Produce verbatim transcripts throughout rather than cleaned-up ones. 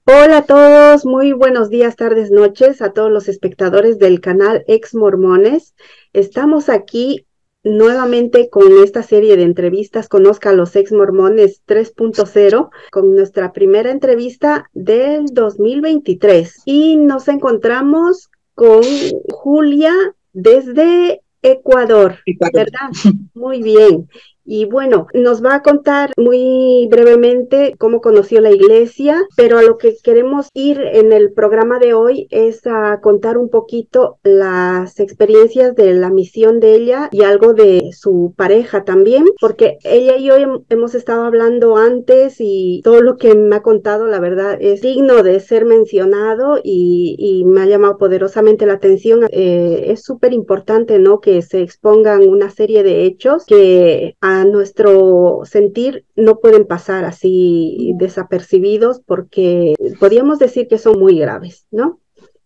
Hola a todos, muy buenos días, tardes, noches a todos los espectadores del canal Ex Mormones. Estamos aquí nuevamente con esta serie de entrevistas Conozca a los Ex Mormones tres punto cero, con nuestra primera entrevista del dos mil veintitrés. Y nos encontramos con Julia desde Ecuador, Ecuador. ¿verdad? Muy bien. Y bueno, nos va a contar muy brevemente cómo conoció la iglesia, pero a lo que queremos ir en el programa de hoy es a contar un poquito las experiencias de la misión de ella y algo de su pareja también, porque ella y yo hem- hemos estado hablando antes y todo lo que me ha contado, la verdad, es digno de ser mencionado y, y me ha llamado poderosamente la atención. Eh, es súper importante, ¿no?, que se expongan una serie de hechos que a nuestro sentir no pueden pasar así desapercibidos porque podríamos decir que son muy graves, ¿no?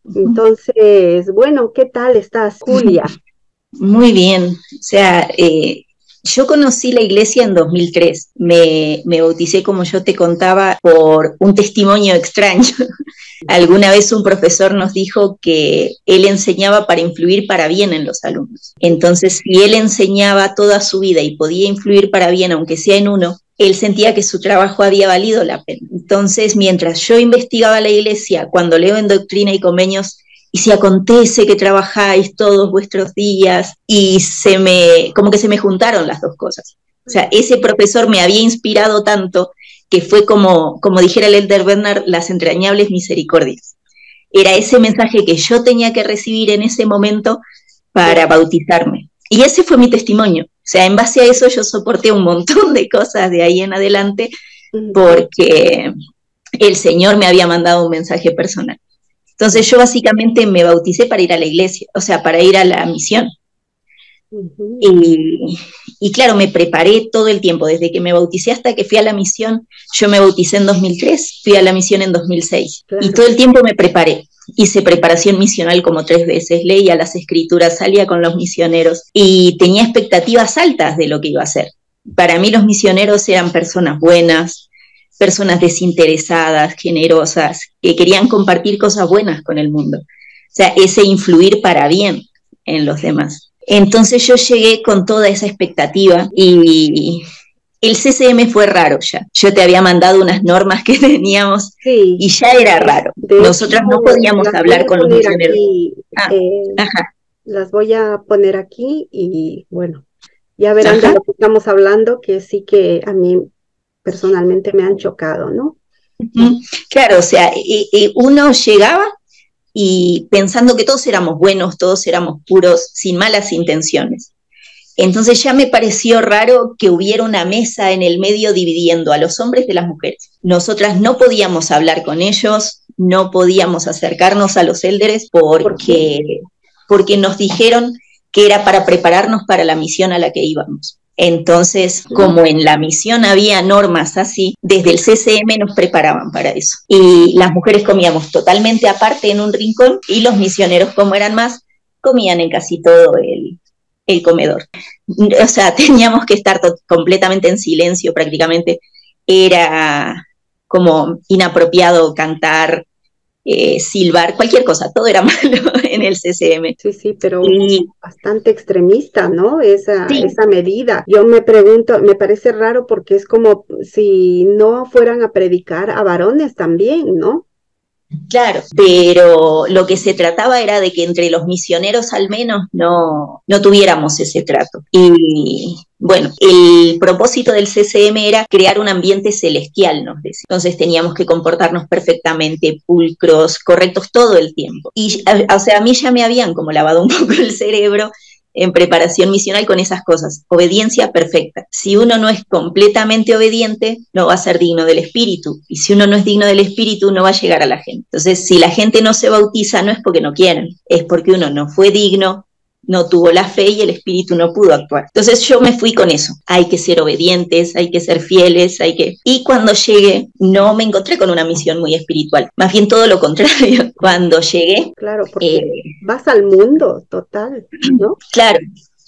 Entonces, bueno, ¿qué tal estás, Julia? Muy bien. O sea, eh, yo conocí la iglesia en dos mil tres. Me, me bauticé, como yo te contaba, por un testimonio extraño. Alguna vez un profesor nos dijo que él enseñaba para influir para bien en los alumnos. Entonces, si él enseñaba toda su vida y podía influir para bien, aunque sea en uno, él sentía que su trabajo había valido la pena. Entonces, mientras yo investigaba la iglesia, cuando leo en Doctrina y Convenios, y si acontece que trabajáis todos vuestros días, y se me, como que se me juntaron las dos cosas. O sea, ese profesor me había inspirado tanto que fue como, como dijera el Elder Bernard, las entrañables misericordias. Era ese mensaje que yo tenía que recibir en ese momento para bautizarme. Y ese fue mi testimonio. O sea, en base a eso yo soporté un montón de cosas de ahí en adelante porque el Señor me había mandado un mensaje personal. Entonces yo básicamente me bauticé para ir a la iglesia, o sea, para ir a la misión. Uh-huh. Y, y claro, me preparé todo el tiempo, desde que me bauticé hasta que fui a la misión. Yo me bauticé en dos mil tres, fui a la misión en dos mil seis. Claro. Y todo el tiempo me preparé. Hice preparación misional como tres veces, leía las escrituras, salía con los misioneros y tenía expectativas altas de lo que iba a hacer. Para mí los misioneros eran personas buenas, personas desinteresadas, generosas, que querían compartir cosas buenas con el mundo. O sea, ese influir para bien en los demás. Entonces yo llegué con toda esa expectativa y el C C M fue raro ya. Yo te había mandado unas normas que teníamos Sí, y ya era raro. de hecho, Nosotras no podíamos las voy hablar a con los poner misioneros. aquí, Ah, eh, ajá, las voy a poner aquí y bueno, ya verán de ajá. lo que estamos hablando, que sí que a mí personalmente me han chocado, ¿no? Uh-huh. Claro, o sea, y, y uno llegaba y pensando que todos éramos buenos, todos éramos puros, sin malas intenciones. Entonces ya me pareció raro que hubiera una mesa en el medio dividiendo a los hombres de las mujeres. Nosotras no podíamos hablar con ellos, no podíamos acercarnos a los élderes ¿Por qué? porque, porque nos dijeron que era para prepararnos para la misión a la que íbamos. Entonces, como en la misión había normas así, desde el C C M nos preparaban para eso. Y las mujeres comíamos totalmente aparte en un rincón y los misioneros, como eran más, comían en casi todo el, el comedor. O sea, teníamos que estar completamente en silencio prácticamente. Era como inapropiado cantar, eh, silbar, cualquier cosa, todo era malo en el C C M. Sí, sí, pero Y bastante extremista, ¿no? Esa, sí, esa medida. Yo me pregunto, me parece raro porque es como si no fueran a predicar a varones también, ¿no? claro, pero lo que se trataba era de que entre los misioneros al menos no, no tuviéramos ese trato. Y bueno, el propósito del C C M era crear un ambiente celestial, nos decía. Entonces teníamos que comportarnos perfectamente, pulcros, correctos todo el tiempo. Y, o sea, a mí ya me habían como lavado un poco el cerebro en preparación misional con esas cosas. Obediencia perfecta. Si uno no es completamente obediente, no va a ser digno del Espíritu. Y si uno no es digno del Espíritu, no va a llegar a la gente. Entonces, si la gente no se bautiza, no es porque no quieren, es porque uno no fue digno, no tuvo la fe y el Espíritu no pudo actuar. Entonces yo me fui con eso. Hay que ser obedientes, hay que ser fieles, hay que... Y cuando llegué, no me encontré con una misión muy espiritual. Más bien todo lo contrario. Cuando llegué... Claro, porque Eh, vas al mundo total, ¿no? claro,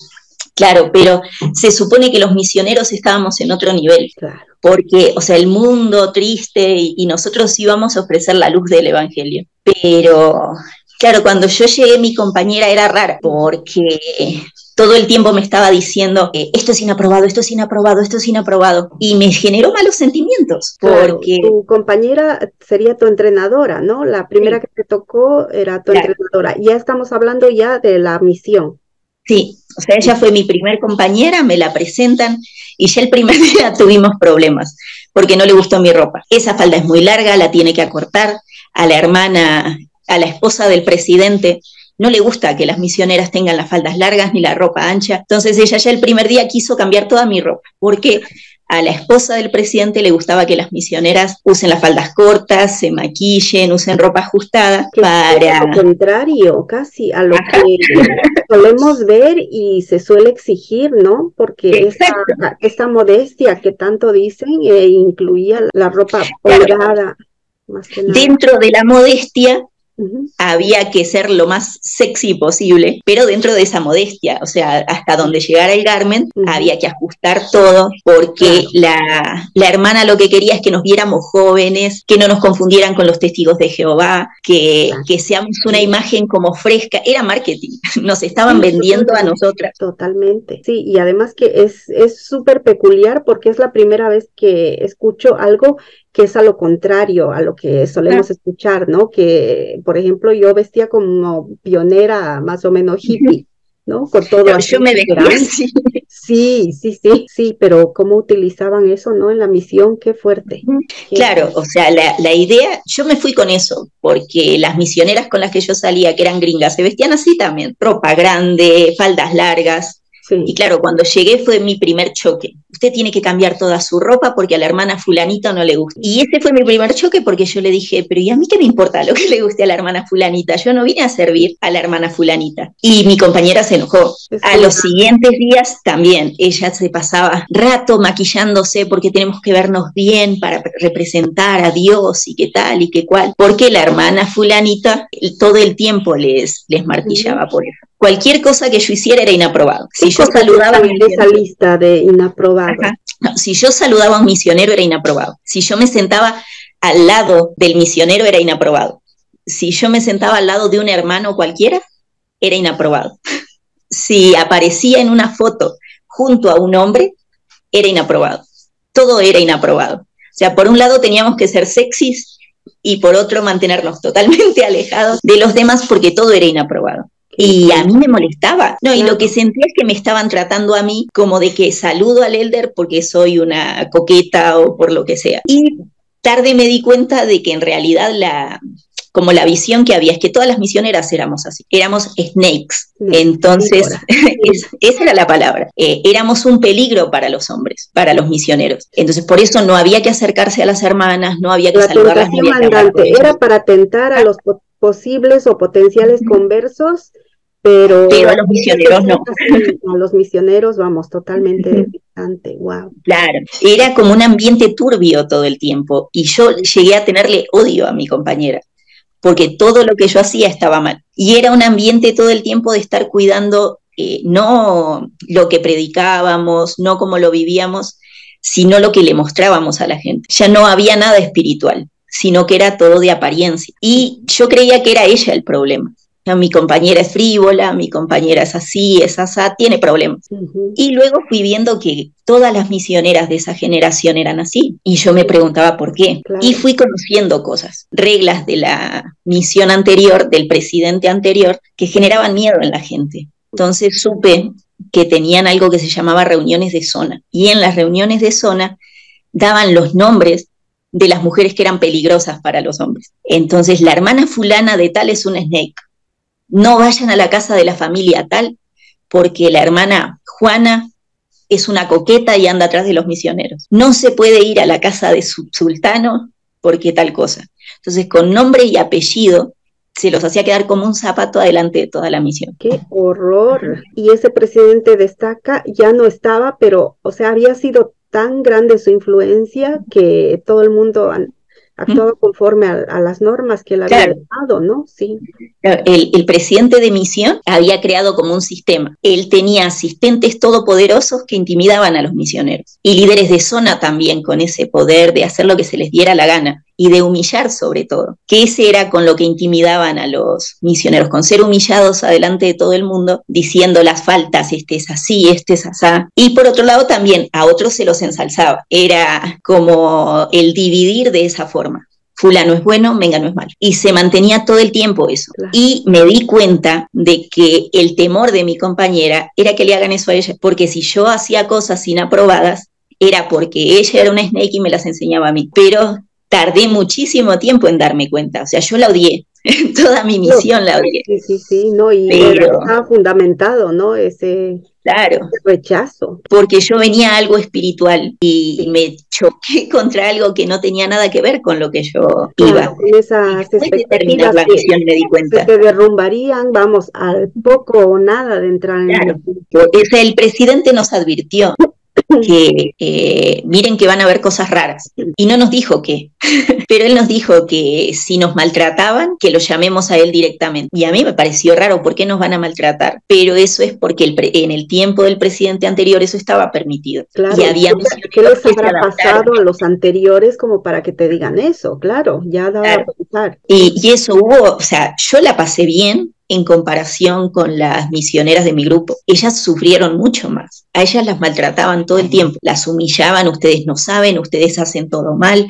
Claro, pero se supone que los misioneros estábamos en otro nivel, Claro. porque, o sea, el mundo triste y, y nosotros íbamos a ofrecer la luz del evangelio. Pero, claro, cuando yo llegué mi compañera era rara, porque todo el tiempo me estaba diciendo, eh, esto es inaprobado, esto es inaprobado, esto es inaprobado, y me generó malos sentimientos, Claro, porque... tu compañera sería tu entrenadora, ¿no? La primera Sí, que te tocó era tu claro. entrenadora. Ya estamos hablando ya de la misión. Sí, o sea, ella fue mi primer compañera, me la presentan y ya el primer día tuvimos problemas porque no le gustó mi ropa. Esa falda es muy larga, la tiene que acortar. A la hermana, a la esposa del presidente, no le gusta que las misioneras tengan las faldas largas ni la ropa ancha. Entonces ella ya el primer día quiso cambiar toda mi ropa porque a la esposa del presidente le gustaba que las misioneras usen las faldas cortas, se maquillen, usen ropa ajustada Que para... es lo contrario, casi a lo Ajá. que solemos ver y se suele exigir, ¿no? Porque esa, Exacto. esa modestia que tanto dicen eh, incluía la ropa Claro. holgada, más que nada. Dentro de la modestia Uh-huh. había que ser lo más sexy posible, pero dentro de esa modestia, o sea, hasta donde llegara el garment, Uh-huh. había que ajustar todo, porque Claro. la, la hermana lo que quería es que nos viéramos jóvenes, que no nos confundieran con los testigos de Jehová, que, Claro. que seamos una imagen como fresca, era marketing, nos estaban Sí, vendiendo a totalmente, nosotras. totalmente. Sí, y además que es es súper peculiar porque es la primera vez que escucho algo que es a lo contrario a lo que solemos escuchar, ¿no? Que, por ejemplo, yo vestía como pionera, más o menos hippie, ¿no? Con todo Yo, así yo me vestía grande. así. Sí, sí, sí, sí, pero cómo utilizaban eso, ¿no? En la misión, qué fuerte. Qué Claro, fuerte. o sea, la, la idea, yo me fui con eso, porque las misioneras con las que yo salía, que eran gringas, se vestían así también, ropa grande, faldas largas. Y Sí, claro, cuando llegué fue mi primer choque. Usted tiene que cambiar toda su ropa porque a la hermana fulanita no le gusta. Y ese fue mi primer choque porque yo le dije, pero ¿y a mí qué me importa lo que le guste a la hermana fulanita? Yo no vine a servir a la hermana fulanita. Y mi compañera se enojó. es A una, los siguientes días también, ella se pasaba rato maquillándose porque tenemos que vernos bien para representar a Dios y qué tal y qué cual. Porque la hermana fulanita todo el tiempo les, les martillaba por eso. Cualquier cosa que yo hiciera era inaprobado. Si ¿qué yo cosas saludaba a están un en esa misionero, lista de inaprobados? ajá, no, si yo saludaba a un misionero era inaprobado. Si yo me sentaba al lado del misionero era inaprobado. Si yo me sentaba al lado de un hermano cualquiera, era inaprobado. Si aparecía en una foto junto a un hombre, era inaprobado. Todo era inaprobado. O sea, por un lado teníamos que ser sexys y por otro mantenernos totalmente alejados de los demás porque todo era inaprobado. Y a mí me molestaba. No, y Claro. lo que sentía es que me estaban tratando a mí como de que saludo al elder porque soy una coqueta o por lo que sea. Y tarde me di cuenta de que en realidad la, como la visión que había es que todas las misioneras éramos así, éramos snakes. Sí, Entonces, víbora. es, esa era la palabra. Eh, éramos un peligro para los hombres, para los misioneros. Entonces, por eso no había que acercarse a las hermanas, no había que La saludarlas, no tentación había que hablar con mandante ellas. era para tentar a los po- posibles o potenciales conversos, pero Pero a a los ese misioneros no. ser así, a los misioneros, vamos, totalmente distante. Wow. Claro, era como un ambiente turbio todo el tiempo y yo llegué a tenerle odio a mi compañera porque todo lo que yo hacía estaba mal. Y era un ambiente todo el tiempo de estar cuidando eh, no lo que predicábamos, no cómo lo vivíamos, sino lo que le mostrábamos a la gente. Ya no había nada espiritual, sino que era todo de apariencia. Y yo creía que era ella el problema. O sea, mi compañera es frívola, mi compañera es así, es asá, tiene problemas. Uh-huh. Y luego fui viendo que todas las misioneras de esa generación eran así. Y yo me preguntaba por qué. Claro. Y fui conociendo cosas, reglas de la misión anterior, del presidente anterior, que generaban miedo en la gente. Entonces supe que tenían algo que se llamaba reuniones de zona. Y en las reuniones de zona daban los nombres de las mujeres que eran peligrosas para los hombres. Entonces, la hermana fulana de tal es una snake. No vayan a la casa de la familia tal, porque la hermana Juana es una coqueta y anda atrás de los misioneros. No se puede ir a la casa de su sultano porque tal cosa. Entonces, con nombre y apellido, se los hacía quedar como un zapato adelante de toda la misión. ¡Qué horror! Y ese presidente destaca, ya no estaba, pero, o sea, había sido tan grande su influencia que todo el mundo an- actuaba conforme a, a las normas que él había Claro. dado, ¿no? Sí. El, el presidente de misión había creado como un sistema. Él tenía asistentes todopoderosos que intimidaban a los misioneros y líderes de zona también con ese poder de hacer lo que se les diera la gana y de humillar sobre todo, que ese era con lo que intimidaban a los misioneros, con ser humillados adelante de todo el mundo, diciendo las faltas, este es así, este es asá. Y por otro lado también a otros se los ensalzaba, era como el dividir de esa forma. Fulano es bueno, Mengano es malo. Y se mantenía todo el tiempo eso. Claro. Y me di cuenta de que el temor de mi compañera era que le hagan eso a ella, porque si yo hacía cosas inaprobadas, era porque ella era una snake y me las enseñaba a mí. Pero tardé muchísimo tiempo en darme cuenta, o sea, yo la odié. Toda mi misión no, la odié. Sí, sí, sí, no, y pero estaba fundamentado, ¿no? Ese, claro, ese rechazo. Porque yo venía a algo espiritual y sí. me choqué contra algo que no tenía nada que ver con lo que yo claro, iba. Con esas y después de terminar la misión me di cuenta. Se te derrumbarían, vamos, al poco o nada de entrar claro. en el... O sea, el presidente nos advirtió que eh, miren que van a haber cosas raras y no nos dijo qué, pero él nos dijo que si nos maltrataban que lo llamemos a él directamente y a mí me pareció raro, ¿por qué nos van a maltratar? Pero eso es porque el pre en el tiempo del presidente anterior eso estaba permitido. Claro, y había ¿qué les habrá pasado a los anteriores como para que te digan eso? Claro, ya daba claro. a pensar. Y, y eso hubo, o sea, yo la pasé bien en comparación con las misioneras de mi grupo. Ellas sufrieron mucho más. A ellas las maltrataban todo el tiempo, las humillaban, ustedes no saben, ustedes hacen todo mal,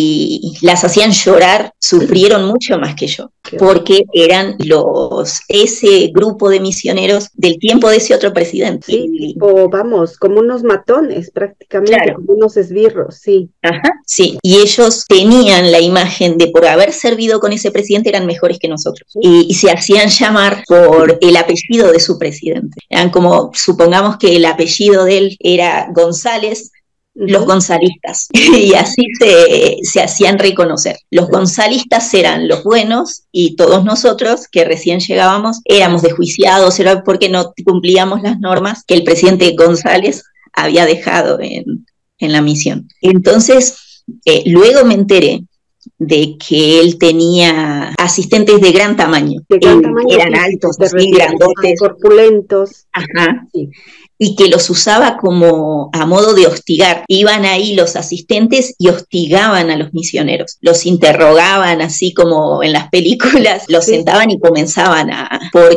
y las hacían llorar, sufrieron mucho más que yo, porque eran los ese grupo de misioneros del tiempo de ese otro presidente. Sí, tipo, vamos, como unos matones prácticamente, claro. Como unos esbirros, sí. Ajá, sí, y ellos tenían la imagen de por haber servido con ese presidente eran mejores que nosotros, sí. y, y se hacían llamar por el apellido de su presidente. Eran como, supongamos que el apellido de él era González, uh-huh. los gonzalistas, y así se, se hacían reconocer. Los gonzalistas eran los buenos y todos nosotros que recién llegábamos éramos desjuiciados, era porque no cumplíamos las normas que el presidente González había dejado en, en la misión. Entonces, eh, luego me enteré de que él tenía asistentes de gran tamaño. De gran eh, tamaño eran altos, así, grandotes. Corpulentos. Ajá. Sí. Y que los usaba como a modo de hostigar. Iban ahí los asistentes y hostigaban a los misioneros. Los interrogaban así como en las películas, los sí. sentaban y comenzaban a,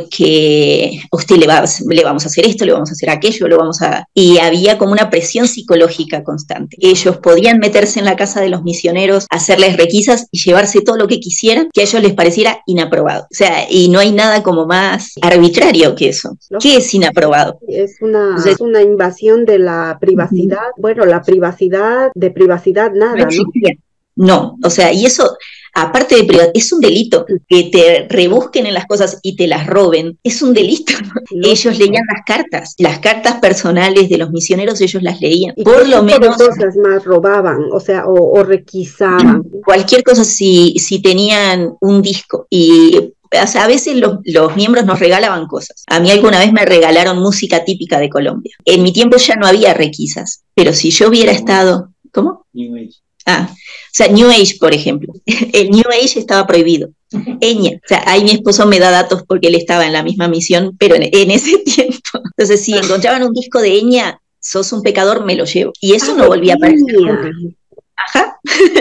porque usted le, va, le vamos a hacer esto, le vamos a hacer aquello, lo vamos a... Y había como una presión psicológica constante. Ellos podían meterse en la casa de los misioneros, hacerles requisas y llevarse todo lo que quisieran, que a ellos les pareciera inaprobado. O sea, y no hay nada como más arbitrario que eso. ¿Qué es inaprobado? Es una Es una invasión de la privacidad, uh-huh. bueno, la privacidad, de privacidad nada, ¿no? No, o sea, y eso, aparte de privacidad, es un delito, que te rebusquen en las cosas y te las roben, es un delito. No. Ellos leían las cartas, las cartas personales de los misioneros, ellos las leían. ¿Y por qué lo tipo menos de cosas más robaban, o sea, o, o requisaban? Cualquier cosa, si, si tenían un disco y... O sea, a veces los, los miembros nos regalaban cosas. A mí alguna vez me regalaron música típica de Colombia. En mi tiempo ya no había requisas, pero si yo hubiera estado... ¿Cómo? New Age. Ah, o sea, New Age, por ejemplo. El New Age estaba prohibido. Eña. O sea, ahí mi esposo me da datos porque él estaba en la misma misión, pero en, en ese tiempo. Entonces, si encontraban un disco de Eña, sos un pecador, me lo llevo. Y eso ah, no volvía a aparecer nunca. Ajá.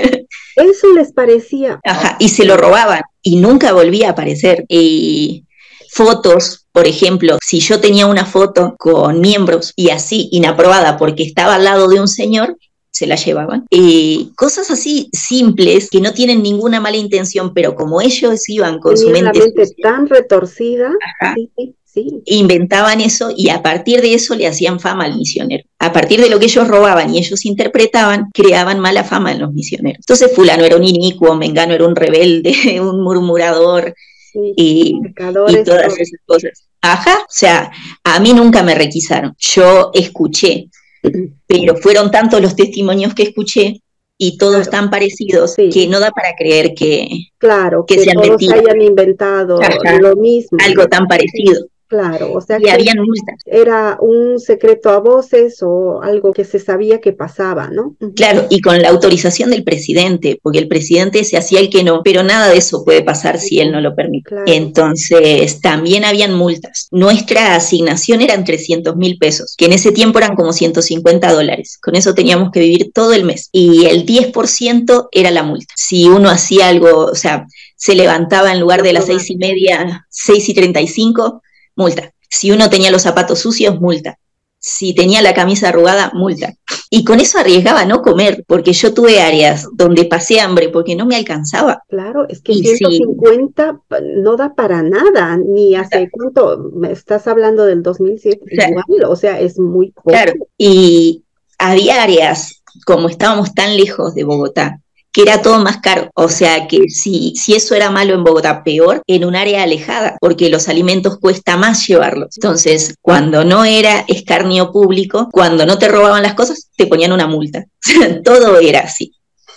Eso les parecía. Ajá, y se lo robaban y nunca volvía a aparecer. Y fotos, por ejemplo, si yo tenía una foto con miembros y así, inaprobada porque estaba al lado de un señor, se la llevaban. Y cosas así simples que no tienen ninguna mala intención, pero como ellos iban con su mente, la mente tan retorcida, ajá, sí, sí. Sí. inventaban eso y a partir de eso le hacían fama al misionero. A partir de lo que ellos robaban y ellos interpretaban, creaban mala fama en los misioneros. Entonces fulano era un inicuo, mengano era un rebelde, un murmurador, sí, y, y todas esas cosas. Ajá, o sea, a mí nunca me requisaron. Yo escuché, pero fueron tantos los testimonios que escuché y todos claro. tan parecidos sí. que no da para creer que, claro, que, que sean todos mentiras. hayan inventado Ajá. lo mismo. Algo tan parecido. Sí. Claro, o sea y que habían multas. era un secreto a voces o algo que se sabía que pasaba, ¿no? Uh-huh. Claro, y con la autorización del presidente, porque el presidente se hacía el que no, pero nada de eso puede pasar si él no lo permite. Claro. Entonces, también habían multas. Nuestra asignación eran trescientos mil pesos, que en ese tiempo eran como ciento cincuenta dólares. Con eso teníamos que vivir todo el mes. Y el diez por ciento era la multa. Si uno hacía algo, o sea, se levantaba en lugar de las seis y media, seis y treinta y cinco, multa. Si uno tenía los zapatos sucios, multa. Si tenía la camisa arrugada, multa. Y con eso arriesgaba a no comer, porque yo tuve áreas donde pasé hambre porque no me alcanzaba. Claro, es que y ciento cincuenta sí, no da para nada, ni hace cuánto, me estás hablando del dos mil siete, o sea, igual, o sea, es muy poco. Claro, y había áreas, como estábamos tan lejos de Bogotá, que era todo más caro, o sea que si, si eso era malo en Bogotá, peor en un área alejada, porque los alimentos cuesta más llevarlos. Entonces, cuando no era escarnio público, cuando no te robaban las cosas, te ponían una multa. Todo era así.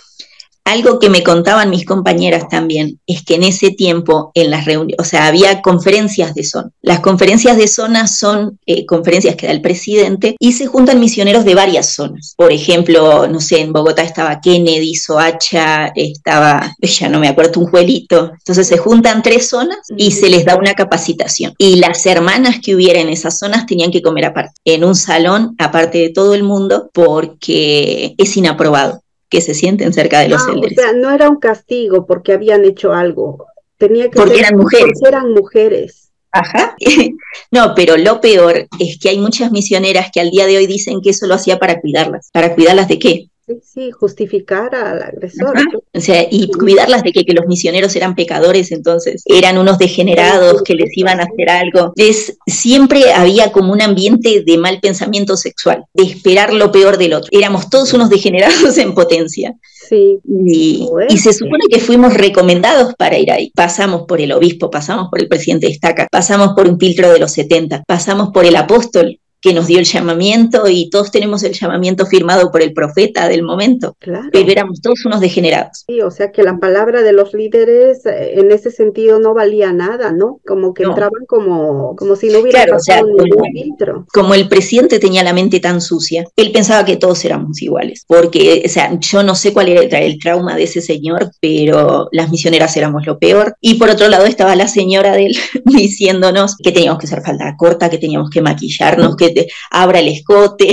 Algo que me contaban mis compañeras también es que en ese tiempo, en las reuniones, o sea, había conferencias de zona. Las conferencias de zona son eh, conferencias que da el presidente y se juntan misioneros de varias zonas. Por ejemplo, no sé, en Bogotá estaba Kennedy, Soacha, estaba, ya no me acuerdo, un Juelito. Entonces se juntan tres zonas y se les da una capacitación. Y las hermanas que hubiera en esas zonas tenían que comer aparte, en un salón aparte de todo el mundo, porque es inaprobado que se sienten cerca de los ah, elders. O sea, no era un castigo porque habían hecho algo, tenía que porque ser eran mujeres. Porque eran mujeres. Ajá. No, pero lo peor es que hay muchas misioneras que al día de hoy dicen que eso lo hacía para cuidarlas. ¿Para cuidarlas de qué? Sí, sí, justificar al agresor. Ajá. O sea, y sí. Cuidarlas de que, que los misioneros eran pecadores, entonces eran unos degenerados que les iban a hacer algo. Es, siempre había como un ambiente de mal pensamiento sexual, de esperar lo peor del otro. Éramos todos unos degenerados en potencia. Sí. Y, y se supone que fuimos recomendados para ir ahí. Pasamos por el obispo, pasamos por el presidente de Estaca, pasamos por un filtro de los setenta, pasamos por el apóstol que nos dio el llamamiento y todos tenemos el llamamiento firmado por el profeta del momento, claro. Pero éramos todos unos degenerados. Sí, o sea que la palabra de los líderes en ese sentido no valía nada, ¿no? Como que no. entraban como, como si no hubiera claro, pasado o sea, ningún como, filtro. Como el presidente tenía la mente tan sucia, él pensaba que todos éramos iguales, porque, o sea, yo no sé cuál era el trauma de ese señor, pero las misioneras éramos lo peor, y por otro lado estaba la señora de él diciéndonos que teníamos que usar falda corta, que teníamos que maquillarnos, que te abra el escote.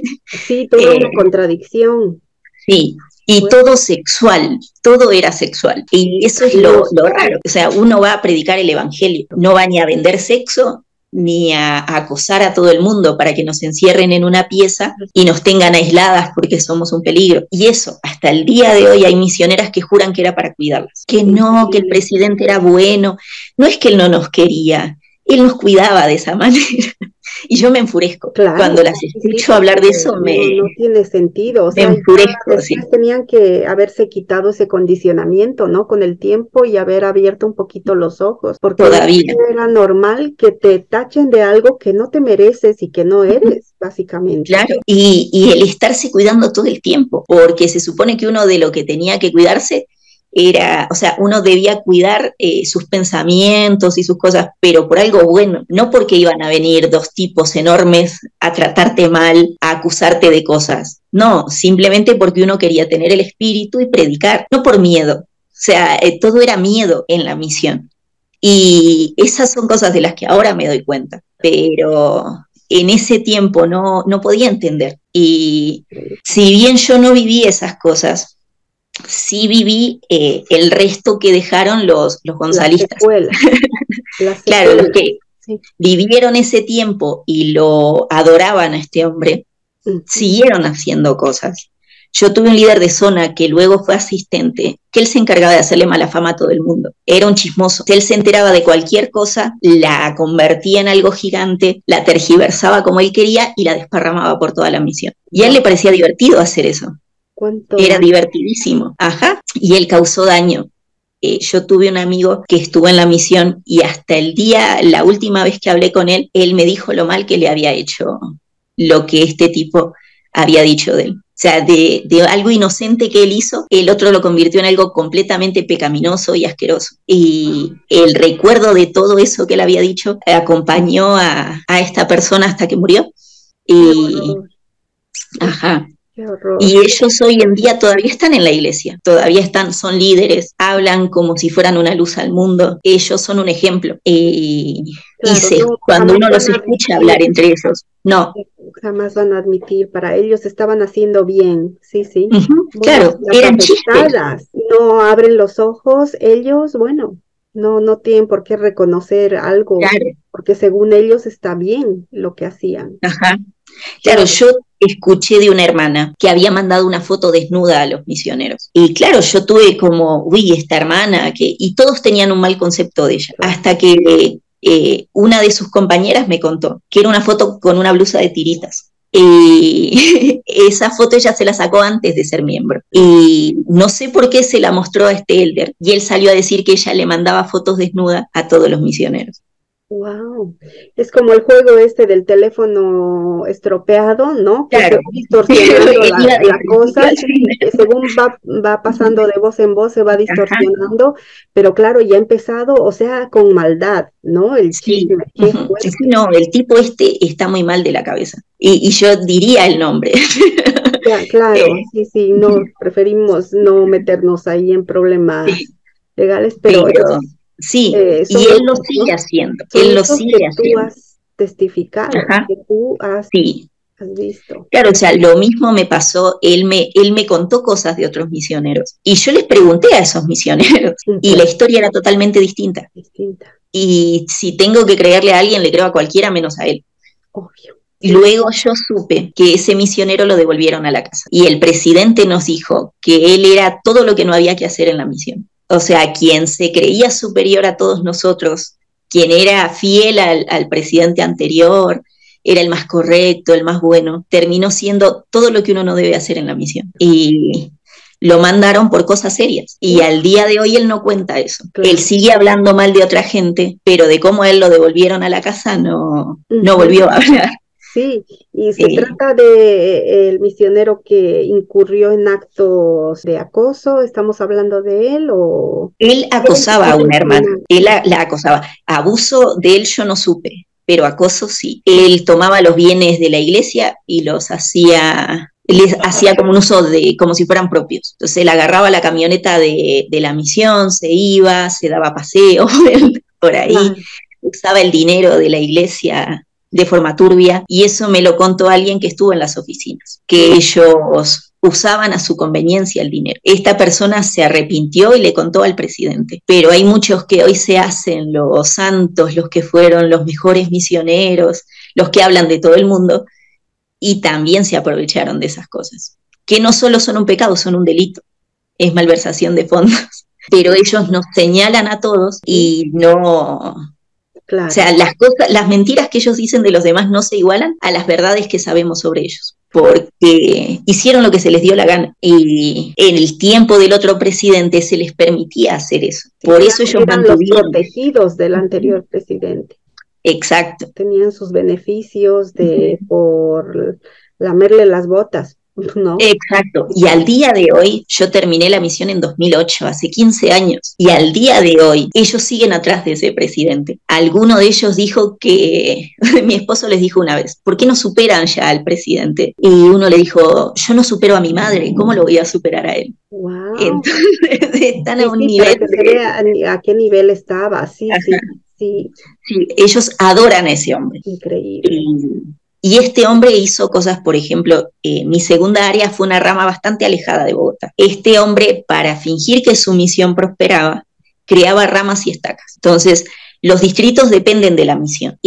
Sí, toda eh, una contradicción. Sí, y bueno. Todo sexual, todo era sexual. Y eso es lo, lo raro. O sea, uno va a predicar el evangelio, no va ni a vender sexo, ni a, a acosar a todo el mundo para que nos encierren en una pieza y nos tengan aisladas porque somos un peligro. Y eso, hasta el día de hoy hay misioneras que juran que era para cuidarlas. Que no, que el presidente era bueno. No es que él no nos quería, él nos cuidaba de esa manera. Y yo me enfurezco. Claro, cuando las escucho sí, hablar de eso, me... No, no tiene sentido. O sea, me enfurezco, sí. Tenían que haberse quitado ese condicionamiento, ¿no? Con el tiempo y haber abierto un poquito los ojos. Porque todavía era normal que te tachen de algo que no te mereces y que no eres, básicamente. Claro, y, y el estarse cuidando todo el tiempo, porque se supone que uno de lo que tenía que cuidarse era, o sea, uno debía cuidar eh, sus pensamientos y sus cosas, pero por algo bueno, no porque iban a venir dos tipos enormes a tratarte mal, a acusarte de cosas, no, simplemente porque uno quería tener el espíritu y predicar, no por miedo, o sea, eh, todo era miedo en la misión, y esas son cosas de las que ahora me doy cuenta, pero en ese tiempo no, no podía entender, y si bien yo no viví esas cosas, sí viví eh, el resto que dejaron los, los gonzalistas. Las claro, los que sí. vivieron ese tiempo y lo adoraban a este hombre, uh-huh. siguieron haciendo cosas. Yo tuve un líder de zona que luego fue asistente, que él se encargaba de hacerle mala fama a todo el mundo. Era un chismoso. Él se enteraba de cualquier cosa, la convertía en algo gigante, la tergiversaba como él quería y la desparramaba por toda la misión. Y a él le parecía divertido hacer eso. Era divertidísimo, ajá, y él causó daño. Eh, yo tuve un amigo que estuvo en la misión y hasta el día, la última vez que hablé con él, él me dijo lo mal que le había hecho lo que este tipo había dicho de él. sea, de, de algo inocente que él hizo, el otro lo convirtió en algo completamente pecaminoso y asqueroso. Y el recuerdo de todo eso que él había dicho acompañó a, a esta persona hasta que murió. Y, ajá. Qué horror. Y ellos hoy en día todavía están en la iglesia, todavía están, son líderes, hablan como si fueran una luz al mundo, ellos son un ejemplo. Eh, claro, y se, no, cuando uno los escucha hablar entre ellos, no. Jamás van a admitir, para ellos estaban haciendo bien, sí, sí. Uh-huh, bueno, claro, eran chistes. No abren los ojos, ellos, bueno, no, no tienen por qué reconocer algo, claro. Porque según ellos está bien lo que hacían. Ajá. Claro, yo escuché de una hermana que había mandado una foto desnuda a los misioneros. Y claro, yo tuve como, uy, esta hermana, que y todos tenían un mal concepto de ella. Hasta que eh, una de sus compañeras me contó que era una foto con una blusa de tiritas. Y esa foto ella se la sacó antes de ser miembro. Y no sé por qué se la mostró a este elder. Y él salió a decir que ella le mandaba fotos desnuda a todos los misioneros. Wow, es como el juego este del teléfono estropeado, ¿no? Que claro. Se va distorsionando la, la cosa, que según va, va pasando de voz en voz se va distorsionando, ajá. Pero claro, ya ha empezado, o sea, con maldad, ¿no? El chisme. Sí, uh-huh. Sí, no, el tipo este está muy mal de la cabeza, y, y yo diría el nombre. Ya, claro, sí, sí, no, preferimos no meternos ahí en problemas sí. legales, pero... pero... Sí, eh, y él lo sigue ¿no? haciendo, él lo sigue que haciendo. Tú has testificado, ajá. Que tú has, sí. has visto. Claro, o sea, lo mismo me pasó, él me, él me contó cosas de otros misioneros, y yo les pregunté a esos misioneros, uh-huh. Y la historia era totalmente distinta. Distinta. Y si tengo que creerle a alguien, le creo a cualquiera menos a él. Obvio. Luego yo supe que ese misionero lo devolvieron a la casa, y el presidente nos dijo que él era todo lo que no había que hacer en la misión. O sea, quien se creía superior a todos nosotros, quien era fiel al, al presidente anterior, era el más correcto, el más bueno, terminó siendo todo lo que uno no debe hacer en la misión. Y lo mandaron por cosas serias. Y al día de hoy él no cuenta eso. Claro. Él sigue hablando mal de otra gente, pero de cómo a él lo devolvieron a la casa no, uh-huh. no volvió a hablar. Sí, y se eh, trata de eh, el misionero que incurrió en actos de acoso. ¿Estamos hablando de él o...? Él acosaba a una hermana, él la, la acosaba. Abuso de él yo no supe, pero acoso sí. Él tomaba los bienes de la iglesia y los hacía... les hacía como un uso de, como si fueran propios. Entonces él agarraba la camioneta de, de la misión, se iba, se daba paseo por ahí, ah. usaba el dinero de la iglesia de forma turbia, y eso me lo contó alguien que estuvo en las oficinas, que ellos usaban a su conveniencia el dinero. Esta persona se arrepintió y le contó al presidente, pero hay muchos que hoy se hacen los santos, los que fueron los mejores misioneros, los que hablan de todo el mundo, y también se aprovecharon de esas cosas, que no solo son un pecado, son un delito, es malversación de fondos, pero ellos nos señalan a todos y no... Claro. O sea, las cosas, las mentiras que ellos dicen de los demás no se igualan a las verdades que sabemos sobre ellos, porque hicieron lo que se les dio la gana, y en el tiempo del otro presidente se les permitía hacer eso, sí, por eso ellos eran mantuvieron... los protegidos del anterior presidente. Exacto. Tenían sus beneficios de uh-huh. por lamerle las botas, ¿no? Exacto, y al día de hoy, yo terminé la misión en dos mil ocho, hace quince años, y al día de hoy, ellos siguen atrás de ese presidente. Alguno de ellos dijo que, mi esposo les dijo una vez, ¿por qué no superan ya al presidente? Y uno le dijo, yo no supero a mi madre, ¿cómo lo voy a superar a él? Wow. Entonces, están sí, a un sí, nivel... Para que se vea a, a qué nivel estaba, sí, sí, sí. Sí, ellos adoran a ese hombre. Increíble. Y, Y este hombre hizo cosas, por ejemplo, eh, mi segunda área fue una rama bastante alejada de Bogotá. Este hombre, para fingir que su misión prosperaba, creaba ramas y estacas. Entonces, los distritos dependen de la misión.